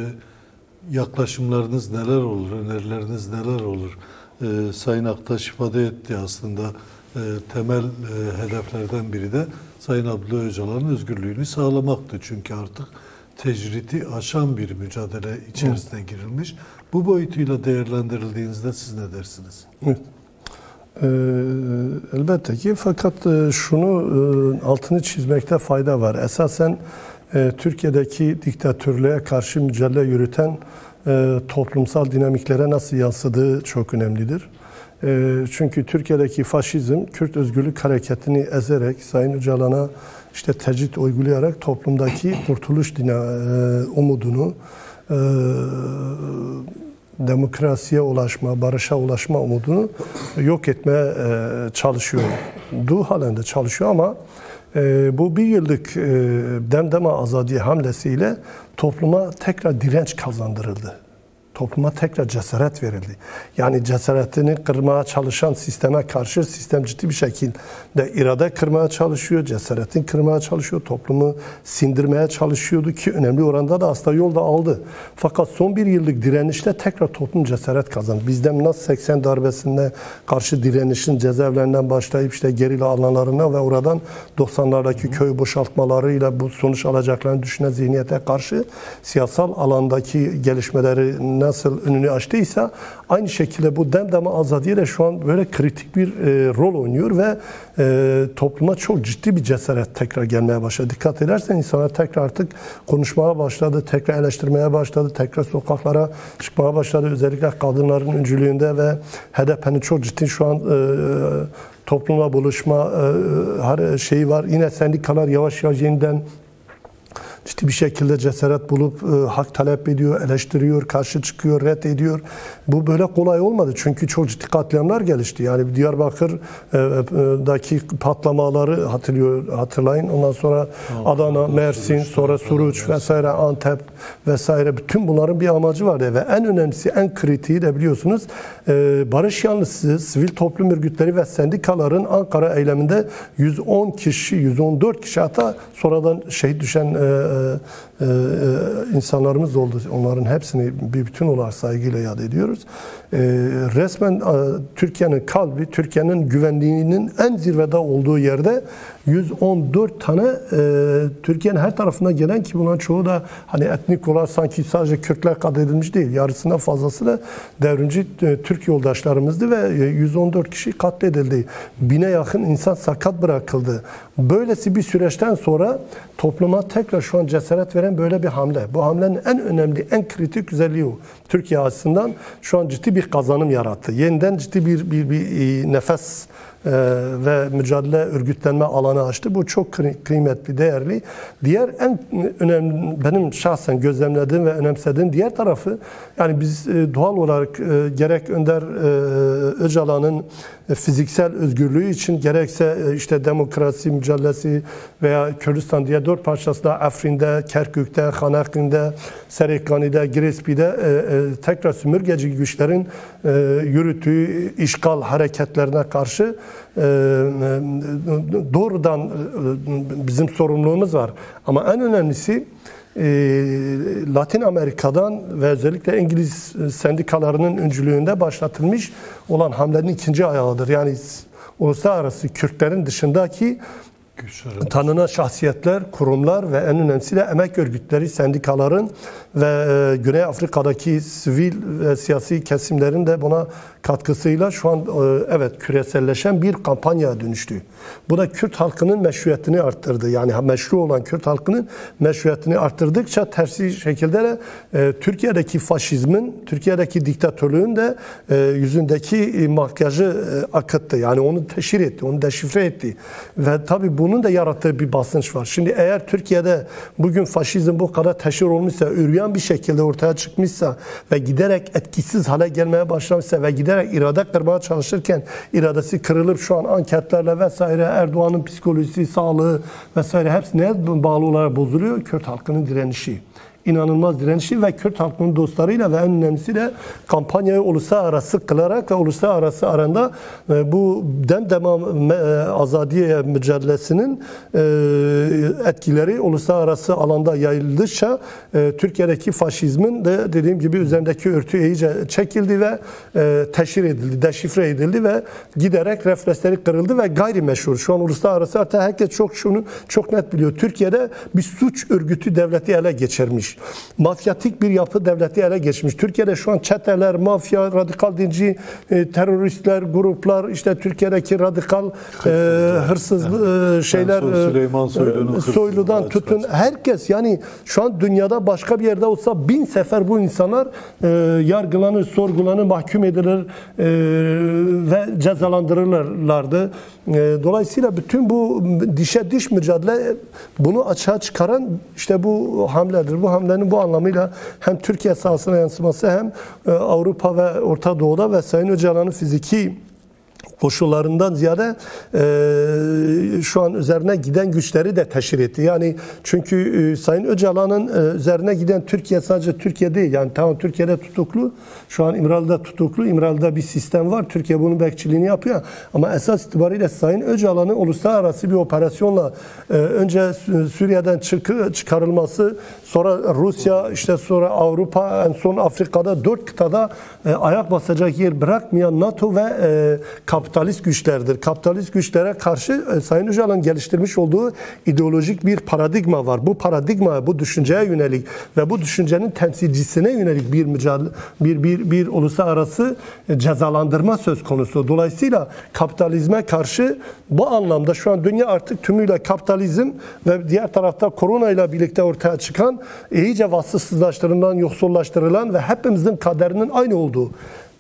yaklaşımlarınız neler olur, önerileriniz neler olur? E, Sayın Aktaş ifade etti aslında e, temel e, hedeflerden biri de Sayın Abdullah Öcalan'ın özgürlüğünü sağlamaktı. Çünkü artık tecriti aşan bir mücadele içerisine girilmiş. Bu boyutuyla değerlendirildiğinizde siz ne dersiniz? Evet. Ee, elbette ki, fakat e, şunu e, altını çizmekte fayda var. Esasen e, Türkiye'deki diktatörlüğe karşı mücadele yürüten e, toplumsal dinamiklere nasıl yansıdığı çok önemlidir. E, çünkü Türkiye'deki faşizm, Kürt Özgürlük Hareketi'ni ezerek, Sayın Öcalan'a işte tecrit uygulayarak toplumdaki kurtuluş dina, e, umudunu, e, demokrasiye ulaşma, barışa ulaşma umudunu yok etmeye e, çalışıyor. Du halen de çalışıyor ama e, bu bir yıllık e, Demdema Azadiye hamlesiyle topluma tekrar direnç kazandırıldı. Topluma tekrar cesaret verildi. Yani cesaretini kırmaya çalışan sisteme karşı sistem ciddi bir şekilde irade kırmaya çalışıyor, cesaretini kırmaya çalışıyor, toplumu sindirmeye çalışıyordu ki önemli oranda da aslında yolda aldı. Fakat son bir yıllık direnişle tekrar toplum cesaret kazandı. Bizden nasıl seksen darbesine karşı direnişin cezaevlerinden başlayıp işte gerilla alanlarına ve oradan doksanlardaki köy boşaltmalarıyla bu sonuç alacaklarını düşünen zihniyete karşı siyasal alandaki gelişmeleri nasıl önünü açtıysa aynı şekilde bu Demdema Azadiye de şu an böyle kritik bir e, rol oynuyor ve e, topluma çok ciddi bir cesaret tekrar gelmeye başladı. Dikkat edersen insanlar tekrar artık konuşmaya başladı, tekrar eleştirmeye başladı, tekrar sokaklara çıkmaya başladı. Özellikle kadınların öncülüğünde ve H D P'nin çok ciddi şu an e, toplumla buluşma e, şeyi var. Yine sendikalar yavaş yavaş yeniden ciddi bir şekilde cesaret bulup e, hak talep ediyor, eleştiriyor, karşı çıkıyor, red ediyor. Bu böyle kolay olmadı çünkü çok ciddi katliamlar gelişti. Yani Diyarbakır'daki patlamaları hatırlıyor, hatırlayın. Ondan sonra Adana, Mersin, sonra Suruç vesaire, Antep vesaire, bütün bunların bir amacı vardı ve en önemlisi, en kritiği de biliyorsunuz e, barış yanlısı, sivil toplum örgütleri ve sendikaların Ankara eyleminde yüz on kişi, yüz on dört kişi, hatta sonradan şehit düşen e, e, e, insanlarımız oldu. Onların hepsini bir bütün olarak saygıyla yad ediyoruz. E, resmen e, Türkiye'nin kalbi, Türkiye'nin güvenliğinin en zirvede olduğu yerde yüz on dört tane e, Türkiye'nin her tarafına gelen, ki bunların çoğu da hani etnik olarak sanki sadece Kürtler katledilmiş değil. Yarısından fazlası da devrimci e, Türk yoldaşlarımızdı ve e, yüz on dört kişi katledildi. Bine yakın insan sakat bırakıldı. Böylesi bir süreçten sonra topluma tekrar şu an cesaret veren böyle bir hamle. Bu hamlenin en önemli, en kritik özelliği o. Türkiye açısından şu an ciddi bir kazanım yarattı. Yeniden ciddi bir, bir, bir nefes ve mücadele, örgütlenme alanı açtı. Bu çok kıymetli, değerli. Diğer en önemli, benim şahsen gözlemlediğim ve önemsediğim diğer tarafı, yani biz doğal olarak gerek Önder Öcalan'ın fiziksel özgürlüğü için, gerekse işte demokrasi mücadelesi veya Kürdistan diye dört parçasında Afrin'de, Kerkük'te, Hanakli'de, Serekani'de, Girespi'de tekrar sömürgeci güçlerin yürüttüğü işgal hareketlerine karşı doğrudan bizim sorumluluğumuz var. Ama en önemlisi Latin Amerika'dan ve özellikle İngiliz sendikalarının öncülüğünde başlatılmış olan hamlenin ikinci ayağıdır. Yani uluslararası Kürtlerin dışındaki tanınan şahsiyetler, kurumlar ve en önemlisi de emek örgütleri, sendikaların ve Güney Afrika'daki sivil ve siyasi kesimlerin de buna katkısıyla şu an evet küreselleşen bir kampanyaya dönüştü. Bu da Kürt halkının meşruiyetini arttırdı. Yani meşru olan Kürt halkının meşruiyetini arttırdıkça tersi şekilde de e, Türkiye'deki faşizmin, Türkiye'deki diktatörlüğün de e, yüzündeki makyajı e, akıttı. Yani onu teşhir etti, onu deşifre etti. Ve tabii bunun da yarattığı bir basınç var. Şimdi eğer Türkiye'de bugün faşizm bu kadar teşhir olmuşsa, üryan bir şekilde ortaya çıkmışsa ve giderek etkisiz hale gelmeye başlamışsa ve giderek irade kırmaya çalışırken iradesi kırılıp şu an anketlerle vesaire Erdoğan'ın psikolojisi, sağlığı vesaire hepsi neye bağlı olarak bozuluyor? Kürt halkının direnişi. İnanılmaz direnişi ve Kürt halkının dostlarıyla ve en önemlisi de kampanyayı uluslararası kılarak ve uluslararası aranda bu dem demam azadiye mücadelesinin etkileri uluslararası alanda yayıldıkça Türkiye'deki faşizmin de dediğim gibi üzerindeki örtü iyice çekildi ve teşhir edildi, deşifre edildi ve giderek refleksleri kırıldı ve gayrimeşru. Şu an uluslararası hatta herkes çok şunu çok net biliyor. Türkiye'de bir suç örgütü devleti ele geçirmiş. Mafyatik bir yapı devleti ele geçmiş. Türkiye'de şu an çeteler, mafya, radikal dinci, e, teröristler, gruplar, işte Türkiye'deki radikal e, hırsız e, şeyler, yani Süleyman Soylu'nun Soylu'dan tutun. Herkes, yani şu an dünyada başka bir yerde olsa bin sefer bu insanlar e, yargılanır, sorgulanır, mahkum edilir e, ve cezalandırılırlardı. E, dolayısıyla bütün bu dişe diş mücadele bunu açığa çıkaran işte bu hamledir. Bu hamlenin bu anlamıyla hem Türkiye sahasına yansıması hem Avrupa ve Orta Doğu'da ve Sayın Öcalan'ın fiziki koşullarından ziyade e, şu an üzerine giden güçleri de teşhir etti. Yani çünkü e, Sayın Öcalan'ın e, üzerine giden Türkiye sadece Türkiye değil. Yani tamam Türkiye'de tutuklu. Şu an İmralı'da tutuklu. İmralı'da bir sistem var. Türkiye bunun bekçiliğini yapıyor. Ama esas itibariyle Sayın Öcalan'ın uluslararası bir operasyonla e, önce Suriye'den çık çıkarılması, sonra Rusya, işte sonra Avrupa, en son Afrika'da dört kıtada e, ayak basacak yer bırakmayan NATO ve e, kapitalist güçlerdir. Kapitalist güçlere karşı e, Sayın Öcalan geliştirmiş olduğu ideolojik bir paradigma var. Bu paradigma, bu düşünceye yönelik ve bu düşüncenin temsilcisine yönelik bir mücadele, bir bir bir uluslararası e, cezalandırma söz konusu. Dolayısıyla kapitalizme karşı bu anlamda şu an dünya artık tümüyle kapitalizm ve diğer tarafta korona ile birlikte ortaya çıkan iyice vasıfsızlaştırılan, yoksullaştırılan ve hepimizin kaderinin aynı olduğu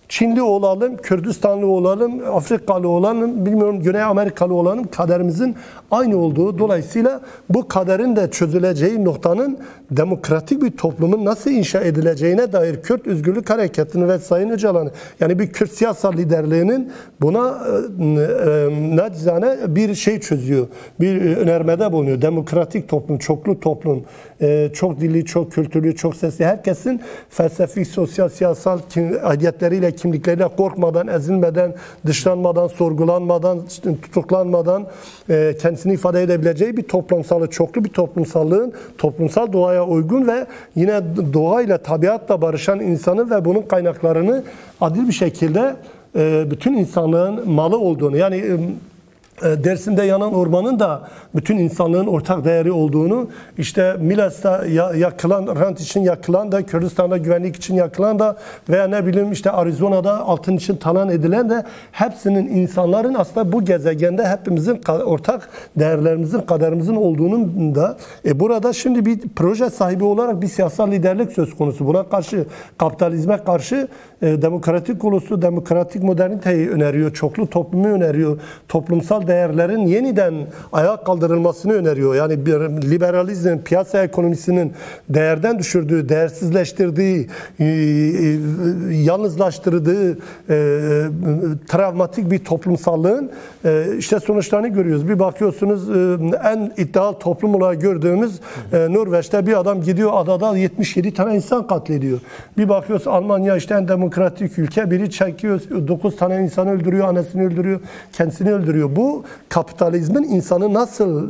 Çinli olalım, Kürdistanlı olalım, Afrikalı olalım, bilmiyorum Güney Amerikalı olalım, kaderimizin aynı olduğu, dolayısıyla bu kaderin de çözüleceği noktanın demokratik bir toplumun nasıl inşa edileceğine dair Kürt Özgürlük Hareketi'ni ve Sayın Öcalan'ı, yani bir Kürt siyasal liderliğinin buna e, e, nacizane bir şey çözüyor, bir önermede bulunuyor. Demokratik toplum, çoklu toplum, e, çok dilli, çok kültürlü, çok sesli, herkesin felsefi, sosyal, siyasal aidiyetleriyle, kimlikleriyle korkmadan, ezilmeden, dışlanmadan, sorgulanmadan, tutuklanmadan e, kendisini ifade edebileceği bir toplumsal, çoklu bir toplumsallığın toplumsal doğaya uygun ve yine doğayla, tabiatla barışan insanı ve bunun kaynaklarını adil bir şekilde e, bütün insanlığın malı olduğunu, yani e, Dersim'de yanan ormanın da bütün insanlığın ortak değeri olduğunu, işte Milas'ta yakılan, rant için yakılan da, Kürdistan'da güvenlik için yakılan da veya ne bileyim işte Arizona'da altın için talan edilen de hepsinin, insanların aslında bu gezegende hepimizin ortak değerlerimizin, kaderimizin olduğunun da e burada şimdi bir proje sahibi olarak bir siyasal liderlik söz konusu. Buna karşı, kapitalizme karşı e, demokratik ulusu, demokratik moderniteyi öneriyor, çoklu toplumu öneriyor, toplumsal değerlerin yeniden ayağa kaldırılmasını öneriyor. Yani bir liberalizm, piyasa ekonomisinin değerden düşürdüğü, değersizleştirdiği, yalnızlaştırdığı travmatik bir toplumsallığın işte sonuçlarını görüyoruz. Bir bakıyorsunuz en iddialı toplum olarak gördüğümüz Norveç'te bir adam gidiyor adada yetmiş yedi tane insan katlediyor. Bir bakıyoruz Almanya işte en demokratik ülke, biri çekiyor dokuz tane insanı öldürüyor, annesini öldürüyor, kendisini öldürüyor. Bu kapitalizmin insanı nasıl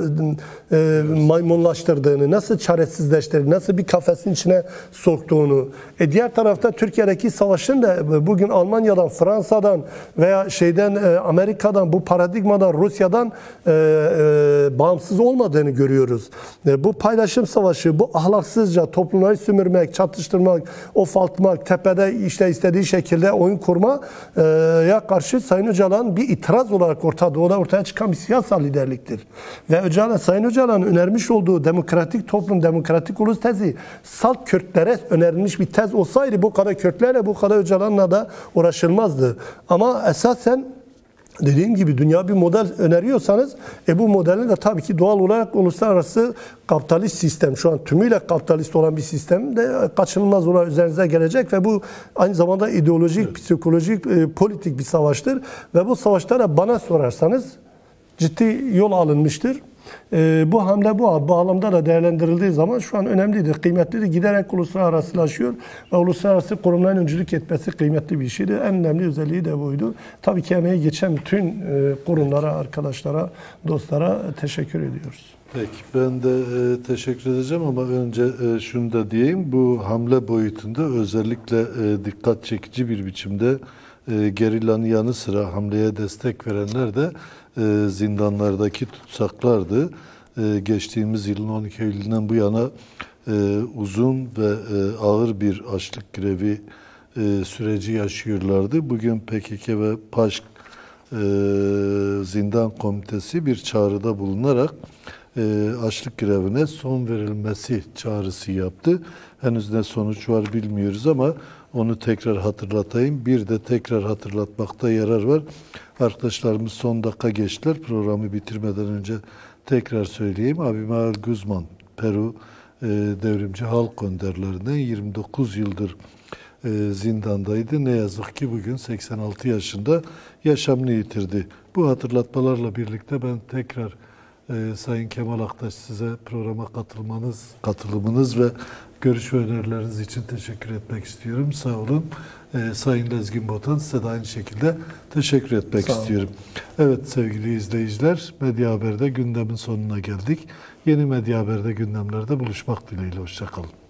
e, maymunlaştırdığını, nasıl çaresizleştirdiğini, nasıl bir kafesin içine soktuğunu. E diğer tarafta Türkiye'deki savaşın da bugün Almanya'dan, Fransa'dan veya şeyden e, Amerika'dan, bu paradigmadan, Rusya'dan e, e, bağımsız olmadığını görüyoruz. E, bu paylaşım savaşı, bu ahlaksızca toplumları sömürmek, çatıştırmak, ofaltmak, tepede işte istediği şekilde oyun kurma e, ya karşı Sayın Öcalan bir itiraz olarak Orta Doğu'da ortaya çıkan bir siyasal liderliktir. Ve Öcalan, Sayın Öcalan'ın önermiş olduğu demokratik toplum, demokratik ulus tezi salt Kürtlere önerilmiş bir tez olsaydı bu kadar Kürtlerle, bu kadar Öcalan'la da uğraşılmazdı. Ama esasen dediğim gibi dünya bir model öneriyorsanız e bu modelin de tabii ki doğal olarak uluslararası kapitalist sistem, şu an tümüyle kapitalist olan bir sistem de kaçınılmaz olarak üzerinize gelecek ve bu aynı zamanda ideolojik, evet, psikolojik, e, politik bir savaştır ve bu savaşlara bana sorarsanız ciddi yol alınmıştır. E, bu hamle bu bağlamda da değerlendirildiği zaman şu an önemlidir, kıymetlidir. Giderek uluslararasılaşıyor ve uluslararası kurumların öncülük etmesi kıymetli bir şeydir. En önemli özelliği de buydu. Tabii ki emeği geçen bütün e, kurumlara, arkadaşlara, dostlara teşekkür ediyoruz. Peki, ben de e, teşekkür edeceğim ama önce e, şunu da diyeyim. Bu hamle boyutunda özellikle e, dikkat çekici bir biçimde e, gerillanın yanı sıra hamleye destek verenler de e, zindanlardaki tutsaklardı. E, geçtiğimiz yılın on iki Eylül'ünden bu yana e, uzun ve e, ağır bir açlık grevi e, süreci yaşıyorlardı. Bugün P K K ve Paşk e, Zindan Komitesi bir çağrıda bulunarak e, açlık grevine son verilmesi çağrısı yaptı. Henüz ne sonuç var bilmiyoruz ama onu tekrar hatırlatayım. Bir de tekrar hatırlatmakta yarar var. Arkadaşlarımız son dakika geçtiler. Programı bitirmeden önce tekrar söyleyeyim. Abimael Guzman, Peru e, devrimci halk önderlerinden yirmi dokuz yıldır e, zindandaydı. Ne yazık ki bugün seksen altı yaşında yaşamını yitirdi. Bu hatırlatmalarla birlikte ben tekrar e, Sayın Kemal Aktaş size programa katılmanız, katılımınız ve görüş ve önerileriniz için teşekkür etmek istiyorum. Sağ olun. Ee, Sayın Lezgin Botan, size de aynı şekilde teşekkür etmek istiyorum. Evet sevgili izleyiciler, Medya Haber'de gündemin sonuna geldik. Yeni Medya Haber'de gündemlerde buluşmak dileğiyle. Hoşça kalın.